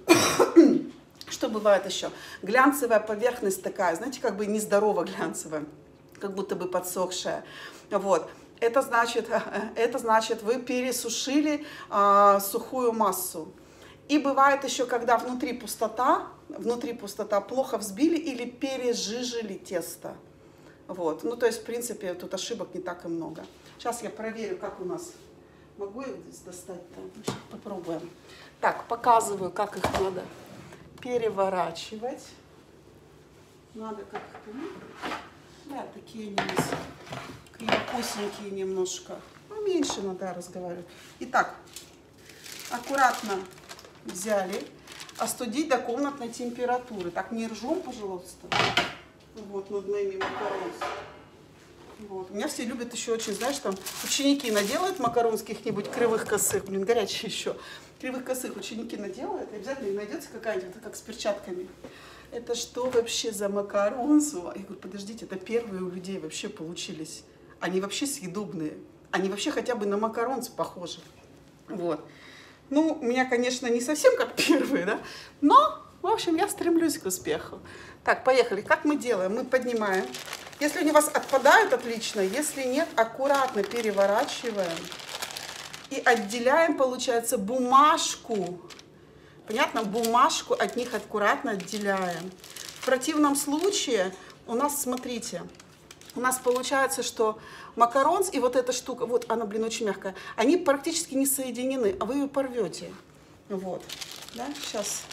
Что бывает еще? Глянцевая поверхность такая, знаете, как бы нездорово глянцевая, как будто бы подсохшая. Вот. Это значит, это значит, вы пересушили а, сухую массу. И бывает еще, когда внутри пустота, внутри пустота плохо взбили или пережижили тесто. Вот. Ну, то есть, в принципе, тут ошибок не так и много. Сейчас я проверю, как у нас. Могу их здесь достать-то? Попробуем. Так, показываю, как их надо переворачивать. Надо как-то, ну, да, такие они у нас кривокосенькие немножко. Ну, меньше надо разговаривать. Итак, аккуратно взяли, остудить до комнатной температуры. Так, не ржем, пожалуйста. Вот, над моими макаронами. Вот. У меня все любят еще очень, знаешь, там ученики наделают макарон с каких-нибудь кривых косых, блин, горячие еще. Кривых косых ученики наделают, и обязательно найдется какая-нибудь, как с перчатками. Это что вообще за макарон? Я говорю, подождите, это первые у людей вообще получились. Они вообще съедобные. Они вообще хотя бы на макаронцы похожи. Вот. Ну, у меня, конечно, не совсем как первые, да, но, в общем, я стремлюсь к успеху. Так, поехали. Как мы делаем? Мы поднимаем. Если они у вас отпадают, отлично. Если нет, аккуратно переворачиваем. И отделяем, получается, бумажку. Понятно? Бумажку от них аккуратно отделяем. В противном случае у нас, смотрите, у нас получается, что макаронс и вот эта штука, вот она, блин, очень мягкая, они практически не соединены, а вы ее порвете. Вот. Да? Сейчас.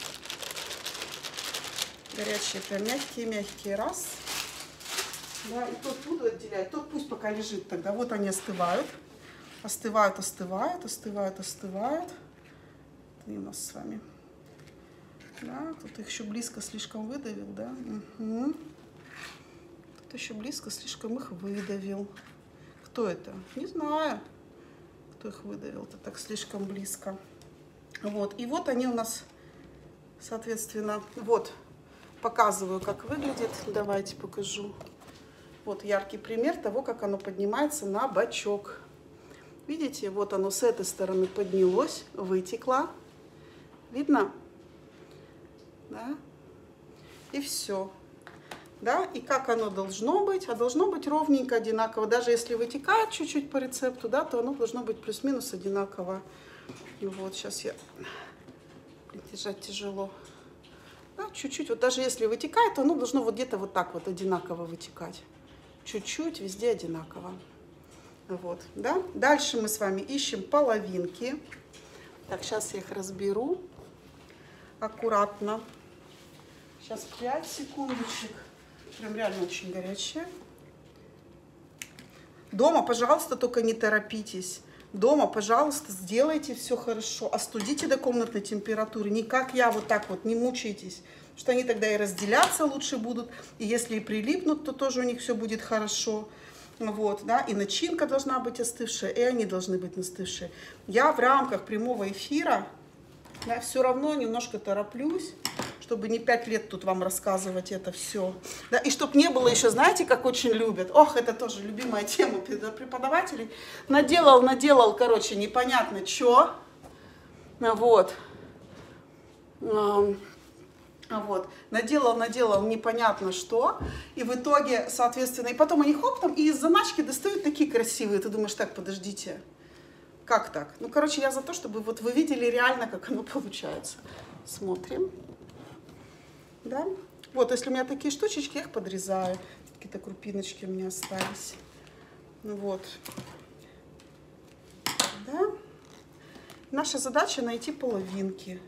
Горячие, прям мягкие-мягкие. Раз. Да, и тот буду отделять, тот пусть пока лежит тогда. Вот они остывают. Остывают, остывают, остывают, остывают. Это у нас с вами. Да, тут их еще близко слишком выдавил, да. Угу. Тут еще близко слишком их выдавил. Кто это? Не знаю, кто их выдавил. Это так слишком близко. Вот. И вот они у нас, соответственно, вот. Показываю, как выглядит. Давайте покажу. Вот яркий пример того, как оно поднимается на бочок. Видите, вот оно с этой стороны поднялось, вытекло. Видно? Да? И все. Да? И как оно должно быть? А должно быть ровненько, одинаково. Даже если вытекает чуть-чуть по рецепту, да, то оно должно быть плюс-минус одинаково. И вот сейчас я... Держать тяжело. Да, чуть-чуть, вот даже если вытекает, то оно должно вот где-то вот так вот одинаково вытекать. Чуть-чуть, везде одинаково. Вот, да. Дальше мы с вами ищем половинки. Так, сейчас я их разберу. Аккуратно. Сейчас пять секундочек. Прям реально очень горячие. Дома, пожалуйста, только не торопитесь. Дома, пожалуйста, сделайте все хорошо. Остудите до комнатной температуры. Не как я, вот так вот, не мучайтесь. Что они тогда и разделяться лучше будут. И если и прилипнут, то тоже у них все будет хорошо. Вот, да, и начинка должна быть остывшая, и они должны быть остывшие. Я в рамках прямого эфира, да, все равно немножко тороплюсь, чтобы не пять лет тут вам рассказывать это все. Да, и чтобы не было еще, знаете, как очень любят. Ох, это тоже любимая тема преподавателей. Наделал, наделал, короче, непонятно что. Вот. Вот, наделал, наделал непонятно что, и в итоге, соответственно, и потом они хоп там, и из заначки достают такие красивые, ты думаешь, так, подождите, как так? Ну, короче, я за то, чтобы вот вы видели реально, как оно получается. Смотрим, да, вот, если у меня такие штучечки, я их подрезаю, какие-то крупиночки у меня остались, вот, да, наша задача найти половинки.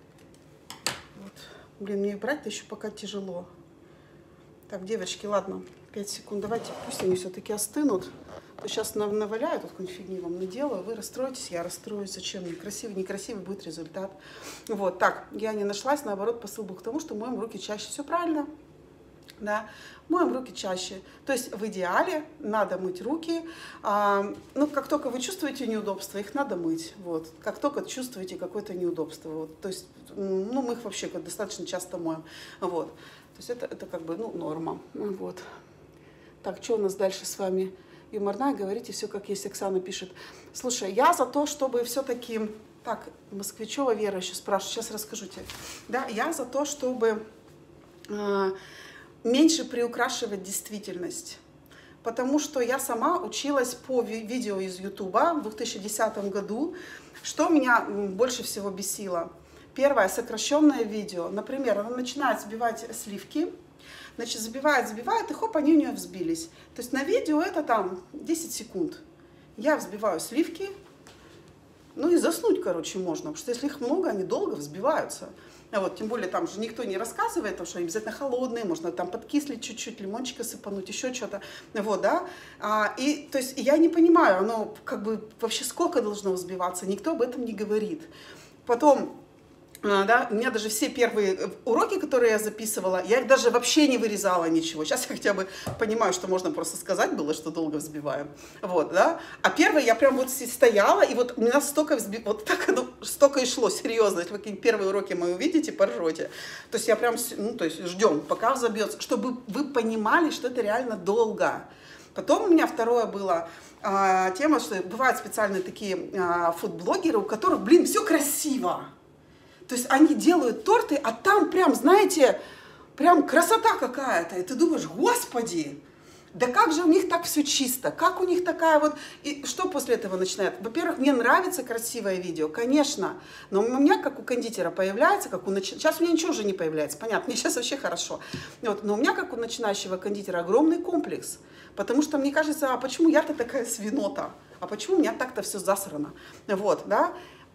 Блин, мне их брать-то еще пока тяжело. Так, девочки, ладно, пять секунд. Давайте, пусть они все-таки остынут. То сейчас наваляют, вот какую-нибудь фигню вам наделаю. Вы расстроитесь, я расстроюсь. Зачем? Некрасивый, некрасивый будет результат. Вот, так, я не нашлась. Наоборот, посыл был к тому, что моем руки чаще. Все правильно. Да, моем руки чаще. То есть в идеале надо мыть руки. А, ну, как только вы чувствуете неудобства, их надо мыть. Вот. Как только чувствуете какое-то неудобство. Вот. То есть, ну, мы их вообще достаточно часто моем. Вот. То есть это, это как бы, ну, норма. Вот. Так, что у нас дальше с вами? Юморная, говорите все как есть. Оксана пишет. Слушай, я за то, чтобы все-таки... Так, Москвичева Вера еще спрашивает. Сейчас расскажу тебе. Да, я за то, чтобы... А, меньше приукрашивать действительность. Потому что я сама училась по видео из Ютуба в две тысячи десятом году. Что меня больше всего бесило? Первое, сокращенное видео. Например, она начинает взбивать сливки, значит, забивает, забивает, и хоп, они у нее взбились. То есть на видео это там десять секунд. Я взбиваю сливки, ну и заснуть, короче, можно, потому что если их много, они долго взбиваются. А вот, тем более там же никто не рассказывает, потому что они обязательно холодные, можно там подкислить чуть-чуть, лимончика сыпануть, еще что-то. Вот, да. А, и, то есть, я не понимаю, оно как бы вообще сколько должно взбиваться, никто об этом не говорит. Потом... Да, у меня даже все первые уроки, которые я записывала, я их даже вообще не вырезала ничего. Сейчас я хотя бы понимаю, что можно просто сказать было, что долго взбиваем. Вот, да. А первые я прям вот стояла, и вот у меня столько взбив... вот так оно столько и шло, серьезно. Если вы какие-нибудь первые уроки мои увидите, поржете. То есть я прям, ну, то есть ждем, пока взобьется, чтобы вы понимали, что это реально долго. Потом у меня второе было а, тема, что бывают специальные такие а, фудблогеры, у которых, блин, все красиво. То есть они делают торты, а там прям, знаете, прям красота какая-то. И ты думаешь, господи, да как же у них так все чисто, как у них такая вот... И что после этого начинает? Во-первых, мне нравится красивое видео, конечно, но у меня, как у кондитера, появляется, как у нач... сейчас у меня ничего уже не появляется, понятно, мне сейчас вообще хорошо. Вот, но у меня, как у начинающего кондитера, огромный комплекс, потому что мне кажется, а почему я-то такая свинота? А почему у меня так-то все засрано? Вот, да,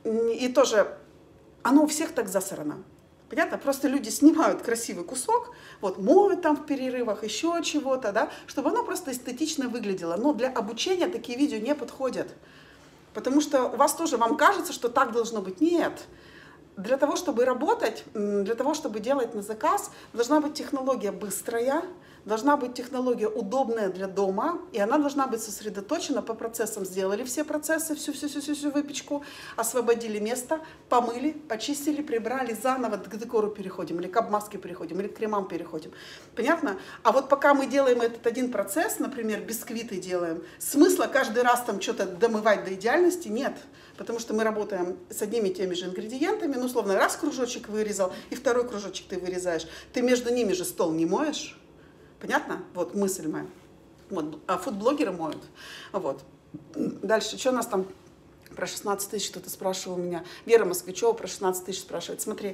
и тоже... Оно у всех так засрано. Понятно? Просто люди снимают красивый кусок, вот, моют там в перерывах, еще чего-то, да, чтобы оно просто эстетично выглядело. Но для обучения такие видео не подходят. Потому что у вас тоже, вам кажется, что так должно быть. Нет. Для того, чтобы работать, для того, чтобы делать на заказ, должна быть технология быстрая, должна быть технология удобная для дома, и она должна быть сосредоточена по процессам. Сделали все процессы, всю-всю-всю выпечку, освободили место, помыли, почистили, прибрали, заново к декору переходим, или к обмазке переходим, или к кремам переходим. Понятно? А вот пока мы делаем этот один процесс, например, бисквиты делаем, смысла каждый раз там что-то домывать до идеальности нет. Потому что мы работаем с одними и теми же ингредиентами, ну, условно, раз кружочек вырезал, и второй кружочек ты вырезаешь. Ты между ними же стол не моешь. Понятно? Вот мысль моя. Вот. А фудблогеры моют. Вот. Дальше, что у нас там про шестнадцать тысяч кто-то спрашивал у меня. Вера Москвичева про шестнадцать тысяч спрашивает. Смотри,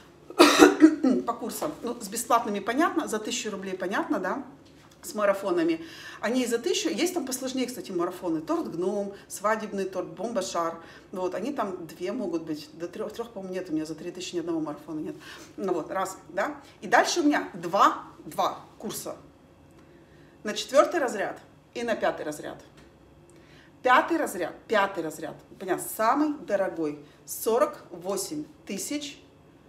по курсам. Ну, с бесплатными понятно, за тысячу рублей понятно, да? С марафонами. Они за тысячу, есть там посложнее, кстати, марафоны. Торт гном, свадебный торт, бомба-шар. Вот, они там две могут быть, до трех, трех, по-моему, нет, у меня за три тысячи ни одного марафона нет. Ну вот, раз, да. И дальше у меня два, два курса. На четвертый разряд и на пятый разряд. Пятый разряд, пятый разряд, понятно, самый дорогой, сорок восемь тысяч,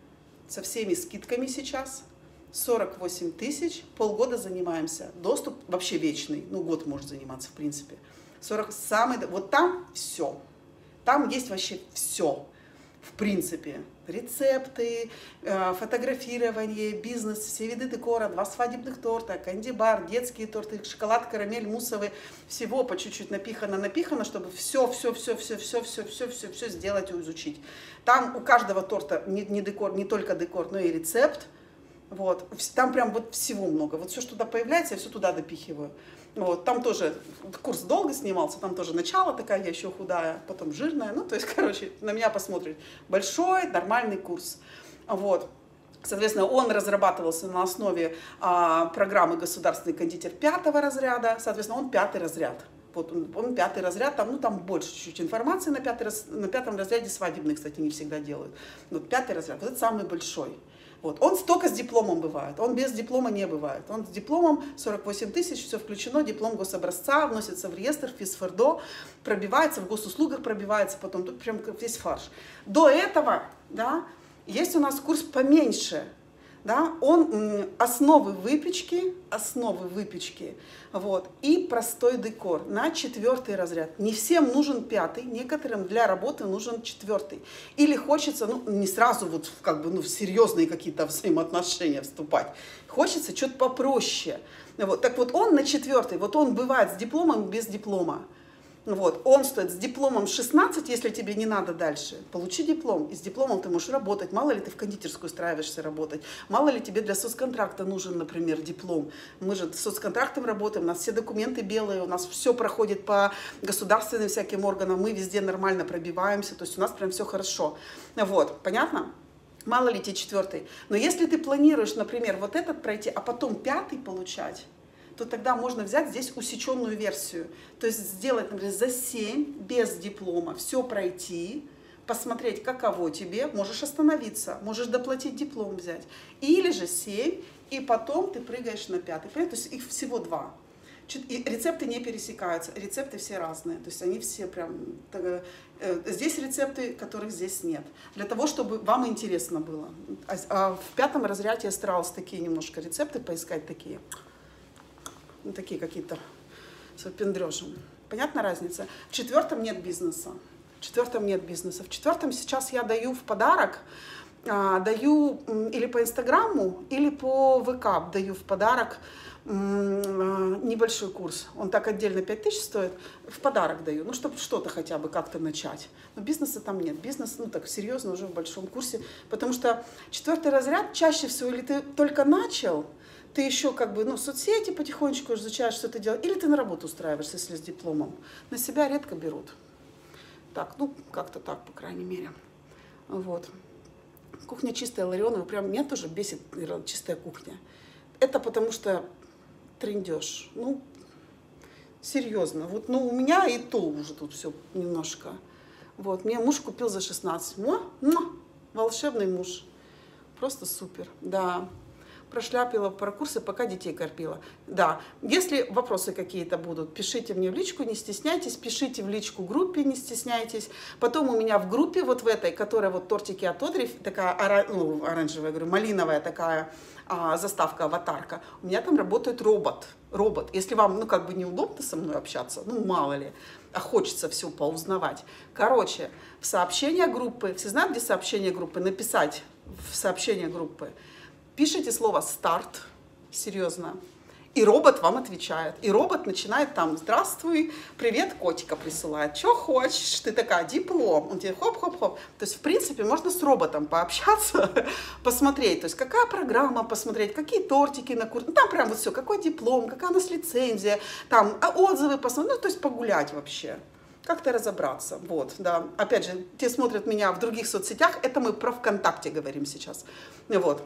со всеми скидками сейчас. сорок восемь тысяч, полгода занимаемся. Доступ вообще вечный, ну год может заниматься в принципе. сорок, самый, вот там все. Там есть вообще все, в принципе. Рецепты, фотографирование, бизнес, все виды декора, два свадебных торта, канди-бар, детские торты, шоколад, карамель, муссовый, всего по чуть-чуть напихано, напихано, чтобы все, все, все, все, все, все, все, все, все сделать и изучить. Там у каждого торта не, не декор, не только декор, но и рецепт. Вот, там прям вот всего много. Вот все, что туда появляется, я все туда допихиваю. Вот, там тоже курс долго снимался, там тоже начало такая, я еще худая, потом жирная. Ну, то есть, короче, на меня посмотрит. Большой, нормальный курс. Вот. Соответственно, он разрабатывался на основе а, программы «Государственный кондитер» пятого разряда. Соответственно, он пятый разряд. Вот он, он пятый разряд, там, ну, там больше чуть-чуть информации на, пятый, на пятом разряде, свадебные, кстати, не всегда делают. Вот пятый разряд, вот это самый большой. Вот. Он только с дипломом бывает, он без диплома не бывает. Он с дипломом сорок восемь тысяч, все включено, диплом гособразца, вносится в реестр, в ФИС-ФРДО, пробивается, в госуслугах пробивается, потом тут прям весь фарш. До этого, да, есть у нас курс поменьше, да, он основы выпечки, основы выпечки, вот, и простой декор на четвертый разряд. Не всем нужен пятый, некоторым для работы нужен четвертый. Или хочется, ну, не сразу вот как бы, ну, в серьезные какие-то взаимоотношения вступать. Хочется что-то попроще. Вот, так вот он на четвертый, вот он бывает с дипломом, без диплома. Вот, он стоит с дипломом шестнадцать, если тебе не надо дальше. Получи диплом, и с дипломом ты можешь работать. Мало ли ты в кондитерскую устраиваешься работать. Мало ли тебе для соцконтракта нужен, например, диплом. Мы же с соцконтрактом работаем, у нас все документы белые, у нас все проходит по государственным всяким органам, мы везде нормально пробиваемся, то есть у нас прям все хорошо. Вот, понятно? Мало ли тебе четвертый. Но если ты планируешь, например, вот этот пройти, а потом пятый получать, то тогда можно взять здесь усеченную версию. То есть сделать, например, за семь без диплома, все пройти, посмотреть, каково тебе, можешь остановиться, можешь доплатить диплом взять. Или же семь, и потом ты прыгаешь на пятый. То есть их всего два. И рецепты не пересекаются, рецепты все разные, то есть они все прям, э, здесь рецепты, которых здесь нет, для того, чтобы вам интересно было. А, а в пятом разряде я старалась такие немножко рецепты поискать, такие, ну, такие какие-то с выпендрежем. Понятна разница? В четвертом нет бизнеса, в четвертом нет бизнеса, в четвертом сейчас я даю в подарок, а, даю или по Инстаграму, или по ВК даю в подарок небольшой курс, он так отдельно пять тысяч стоит, в подарок даю, ну, чтобы что-то хотя бы как-то начать. Но бизнеса там нет, бизнес, ну, так серьезно уже в большом курсе, потому что четвертый разряд чаще всего, или ты только начал, ты еще как бы, ну, соцсети потихонечку изучаешь, что ты делаешь, или ты на работу устраиваешься, если с дипломом. На себя редко берут. Так, ну, как-то так, по крайней мере. Вот. Кухня чистая, Ларионова, прям меня тоже бесит чистая кухня. Это потому что трындеж. Ну, серьезно. Вот, ну, у меня и то уже тут все немножко. Вот, мне муж купил за шестнадцать. Муа, муа, волшебный муж. Просто супер, да. Прошляпила про курсы, пока детей кормила. Да, если вопросы какие-то будут, пишите мне в личку, не стесняйтесь, пишите в личку группе, не стесняйтесь. Потом у меня в группе, вот в этой, которая вот тортики от Одри, такая, ну, оранжевая, говорю, малиновая такая а, заставка, аватарка, у меня там работает робот. Робот. Если вам, ну, как бы неудобно со мной общаться, ну, мало ли, а хочется все поузнавать. Короче, в сообщение группы, все знают, где сообщение группы? Написать в сообщение группы. Пишите слово «старт», серьезно, и робот вам отвечает. И робот начинает там: «Здравствуй, привет», котика присылает. «Что хочешь?» Ты такая: «Диплом». Он тебе хоп-хоп-хоп. То есть, в принципе, можно с роботом пообщаться, посмотреть, то есть, какая программа посмотреть, какие тортики на курс. Ну, там прям вот все, какой диплом, какая у нас лицензия, там отзывы посмотреть, ну, то есть, погулять вообще. Как-то разобраться, вот, да. Опять же, те смотрят меня в других соцсетях, это мы про ВКонтакте говорим сейчас, вот.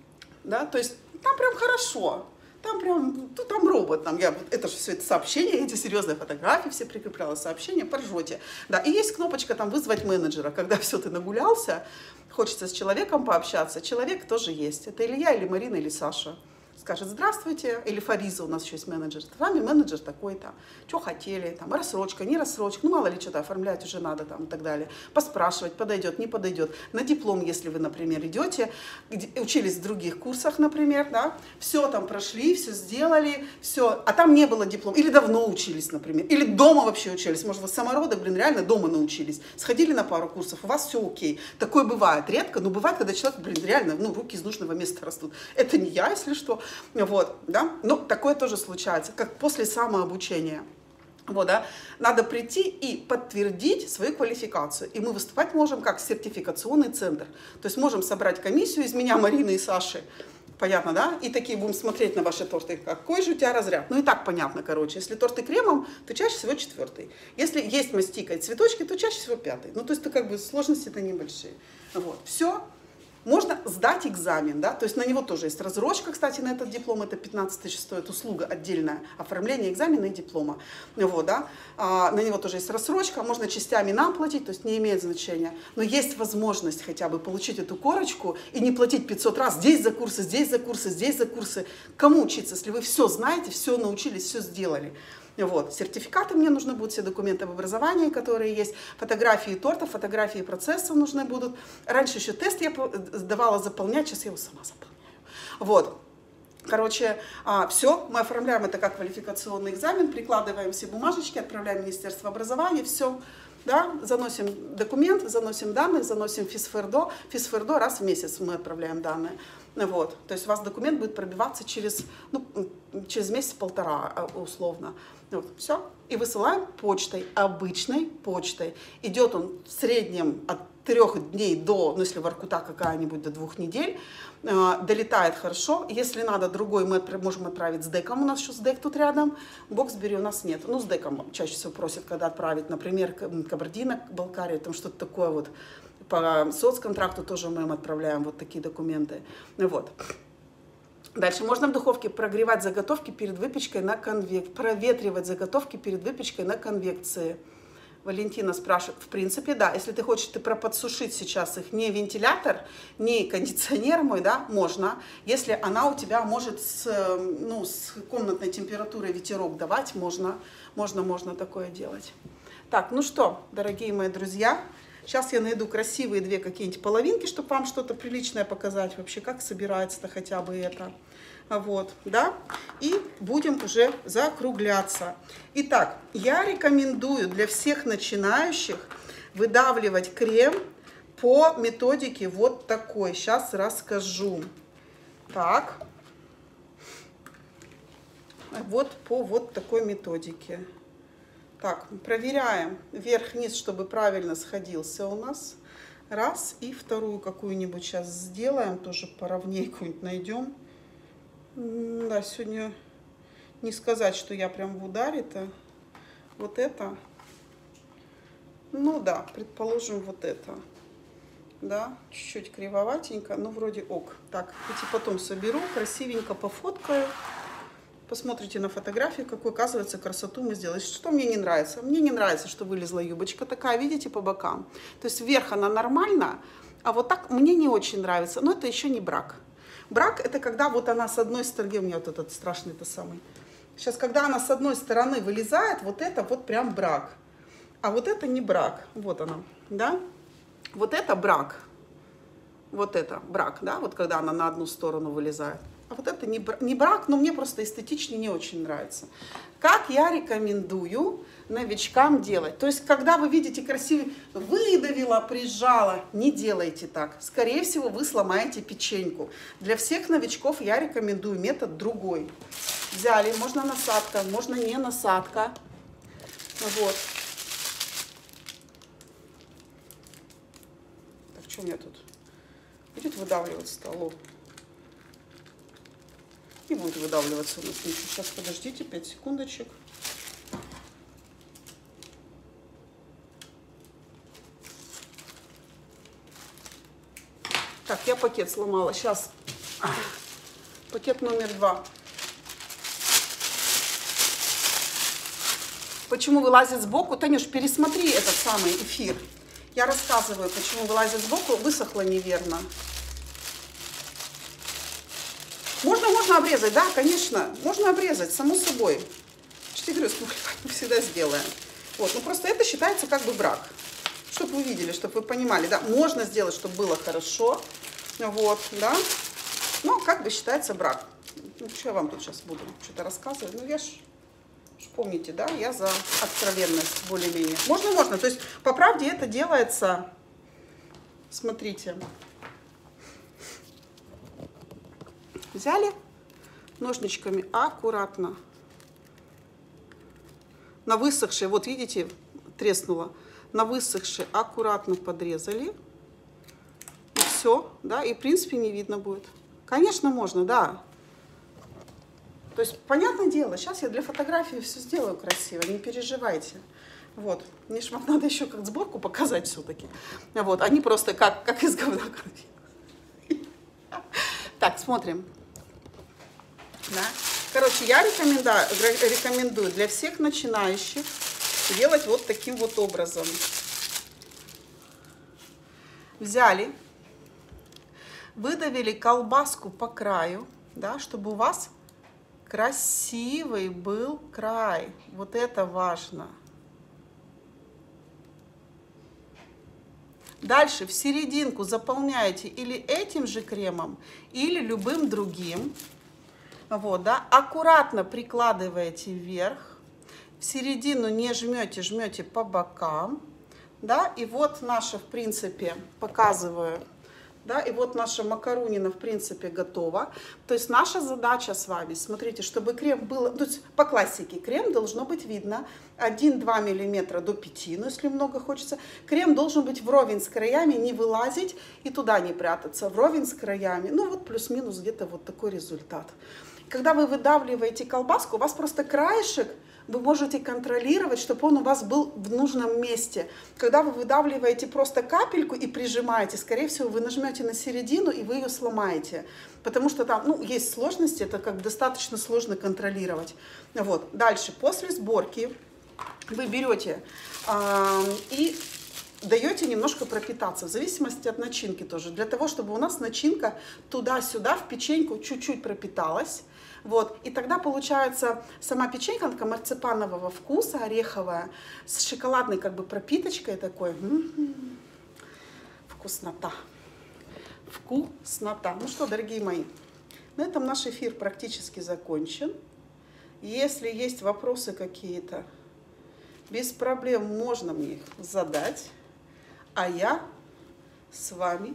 Да, то есть там прям хорошо, там прям, ну, там робот, там я, это же все это сообщения, эти серьезные фотографии все прикрепляла, сообщения, поржете. Да, и есть кнопочка там вызвать менеджера, когда все, ты нагулялся, хочется с человеком пообщаться, человек тоже есть, это или я, или Марина, или Саша. Скажет: «Здравствуйте», или Фариза, у нас еще есть менеджер, с вами менеджер такой-то, что хотели, там, рассрочка, не рассрочка, ну, мало ли что-то оформлять уже надо, там, и так далее, поспрашивать, подойдет, не подойдет, на диплом, если вы, например, идете, где, учились в других курсах, например, да, все там прошли, все сделали, все, а там не было диплома, или давно учились, например, или дома вообще учились, может, вы самородок, блин, реально дома научились, сходили на пару курсов, у вас все окей, такое бывает, редко, но бывает, когда человек, блин, реально, ну, руки из нужного места растут, это не я, если что. Вот, да, но такое тоже случается, как после самообучения. Вот, да, надо прийти и подтвердить свою квалификацию. И мы выступать можем как сертификационный центр. То есть можем собрать комиссию из меня, Марины и Саши. Понятно, да? И такие будем смотреть на ваши торты. Какой же у тебя разряд? Ну и так понятно, короче. Если торты кремом, то чаще всего четвертый. Если есть мастика и цветочки, то чаще всего пятый. Ну то есть это как бы сложности-то небольшие. Вот, все. Можно сдать экзамен, да, то есть на него тоже есть разрочка, кстати, на этот диплом, это пятнадцать тысяч стоит услуга отдельная, оформление экзамена и диплома, вот, да, а, на него тоже есть рассрочка, можно частями нам платить, то есть не имеет значения, но есть возможность хотя бы получить эту корочку и не платить пятьсот раз, здесь за курсы, здесь за курсы, здесь за курсы, кому учиться, если вы все знаете, все научились, все сделали. Вот. Сертификаты мне нужны будут, все документы об образовании, которые есть, фотографии тортов, фотографии процессов нужны будут. Раньше еще тест я давала заполнять, сейчас я его сама заполняю. Вот. Короче, все, мы оформляем это как квалификационный экзамен, прикладываем все бумажечки, отправляем в Министерство образования, все. Да, заносим документ, заносим данные, заносим ФИСФРДО. ФИСФРДО раз в месяц мы отправляем данные. Вот. То есть у вас документ будет пробиваться через, ну, через месяц-полтора условно. Вот. Все. И высылаем почтой, обычной почтой. Идет он в среднем от трех дней до, ну если воркута какая-нибудь, до двух недель. Э, долетает хорошо. Если надо другой, мы можем отправить с деком. У нас еще с дек тут рядом. Боксбери у нас нет. Ну, с деком чаще всего просят, когда отправить, например, Кабардино-Балкария, там что-то такое вот. По соцконтракту тоже мы им отправляем вот такие документы. Вот. Дальше можно в духовке прогревать заготовки перед выпечкой на конвекции, проветривать заготовки перед выпечкой на конвекции. Валентина спрашивает, в принципе, да, если ты хочешь, ты проподсушить сейчас их, не вентилятор, не кондиционер мой, да, можно. Если она у тебя может с, ну, с комнатной температурой ветерок давать, можно, можно, можно такое делать. Так, ну что, дорогие мои друзья, сейчас я найду красивые две какие-нибудь половинки, чтобы вам что-то приличное показать, вообще, как собирается-то хотя бы это. Вот, да, и будем уже закругляться. Итак, я рекомендую для всех начинающих выдавливать крем по методике вот такой. Сейчас расскажу. Так, вот по вот такой методике. Так, проверяем вверх-вниз, чтобы правильно сходился у нас. Раз, и вторую какую-нибудь сейчас сделаем, тоже поровнее какую-нибудь найдем. Да, сегодня не сказать, что я прям в ударе-то. Вот это. Ну да, предположим, вот это. Да, чуть-чуть кривоватенько, но вроде ок. Так, эти потом соберу, красивенько пофоткаю. Посмотрите на фотографии, какую, оказывается, красоту мы сделали. Что мне не нравится? Мне не нравится, что вылезла юбочка такая, видите, по бокам. То есть вверх она нормально, а вот так мне не очень нравится. Но это еще не брак. Брак — это когда вот она с одной стороны, у меня вот этот страшный-то самый. Сейчас, когда она с одной стороны вылезает, вот это вот прям брак. А вот это не брак. Вот она, да? Вот это брак. Вот это брак, да? Вот когда она на одну сторону вылезает. А вот это не брак, не брак, но мне просто эстетично не очень нравится. Как я рекомендую новичкам делать? То есть, когда вы видите красивый, выдавила, прижала, не делайте так. Скорее всего, вы сломаете печеньку. Для всех новичков я рекомендую метод другой. Взяли, можно насадка, можно не насадка. Вот. Так, что у меня тут? Будет выдавливать столу. Не будет выдавливаться у нас ничего. Сейчас, подождите, пять секундочек. Так, я пакет сломала. Сейчас. Пакет номер два. Почему вылазит сбоку? Танюш, пересмотри этот самый эфир. Я рассказываю, почему вылазит сбоку. Высохло неверно. Можно, можно обрезать, да, конечно, можно обрезать, само собой. Что я говорю, мы всегда сделаем. Вот, ну просто это считается как бы брак. Чтобы вы видели, чтобы вы понимали, да, можно сделать, чтобы было хорошо, вот, да, но как бы считается брак. Ну, что я вам тут сейчас буду что-то рассказывать, ну я ж, ж помните, да, я за откровенность более-менее. Можно, можно, то есть по правде это делается, смотрите. Взяли ножничками аккуратно на высохшие, вот видите, треснуло, на высохшие аккуратно подрезали, и все, да, и в принципе не видно будет. Конечно, можно, да. То есть, понятное дело, сейчас я для фотографии все сделаю красиво, не переживайте. Вот, мне же вам надо еще как сборку показать все-таки. Вот, они просто как, как из говна. Так, смотрим. Да. Короче, я рекомендую, рекомендую для всех начинающих делать вот таким вот образом. Взяли, выдавили колбаску по краю, да, чтобы у вас красивый был край. Вот это важно. Дальше в серединку заполняете или этим же кремом, или любым другим. Вот, да, аккуратно прикладываете вверх, в середину не жмете, жмете по бокам, да, и вот наша, в принципе, показываю, да, и вот наша макарунина, в принципе, готова. То есть наша задача с вами, смотрите, чтобы крем был, то есть по классике крем должно быть видно один-два миллиметра до пяти, но если много хочется, крем должен быть вровень с краями, не вылазить и туда не прятаться, вровень с краями, ну вот плюс-минус где-то вот такой результат. Когда вы выдавливаете колбаску, у вас просто краешек, вы можете контролировать, чтобы он у вас был в нужном месте. Когда вы выдавливаете просто капельку и прижимаете, скорее всего, вы нажмете на середину и вы ее сломаете. Потому что там, ну, есть сложности, это как достаточно сложно контролировать. Вот. Дальше, после сборки, вы берете э, и даете немножко пропитаться, в зависимости от начинки тоже, для того, чтобы у нас начинка туда-сюда в печеньку чуть-чуть пропиталась. Вот. И тогда получается сама печенька такая марципанового вкуса, ореховая, с шоколадной как бы пропиточкой такой. М-м-м. Вкуснота. Вкуснота. Ну что, дорогие мои, на этом наш эфир практически закончен. Если есть вопросы какие-то, без проблем можно мне их задать. А я с вами,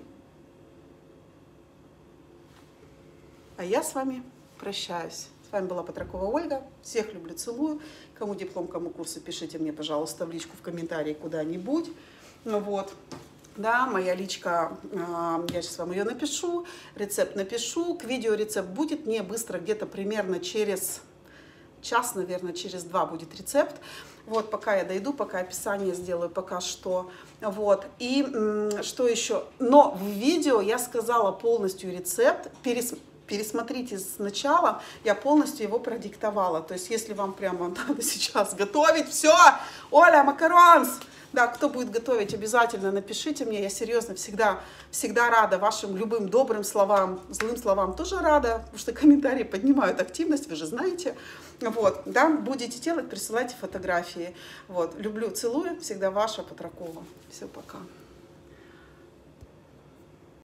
а я с вами прощаюсь. С вами была Патракова Ольга. Всех люблю, целую. Кому диплом, кому курсы, пишите мне, пожалуйста, в личку, в комментарии куда-нибудь. Ну вот. Да, моя личка, я сейчас вам ее напишу, рецепт напишу. К видео рецепт будет не быстро, где-то примерно через час, наверное, через два будет рецепт. Вот, пока я дойду, пока описание сделаю, пока что. Вот, и что еще? Но в видео я сказала полностью рецепт, перес, пересмотрите сначала, я полностью его продиктовала. То есть, если вам прямо надо сейчас готовить, все, Оля, макаронс! Да, кто будет готовить, обязательно напишите мне, я серьезно всегда, всегда рада вашим любым добрым словам, злым словам тоже рада, потому что комментарии поднимают активность, вы же знаете. Вот, да, будете делать, присылайте фотографии. Вот, люблю, целую, всегда ваша Патракова. Все, пока.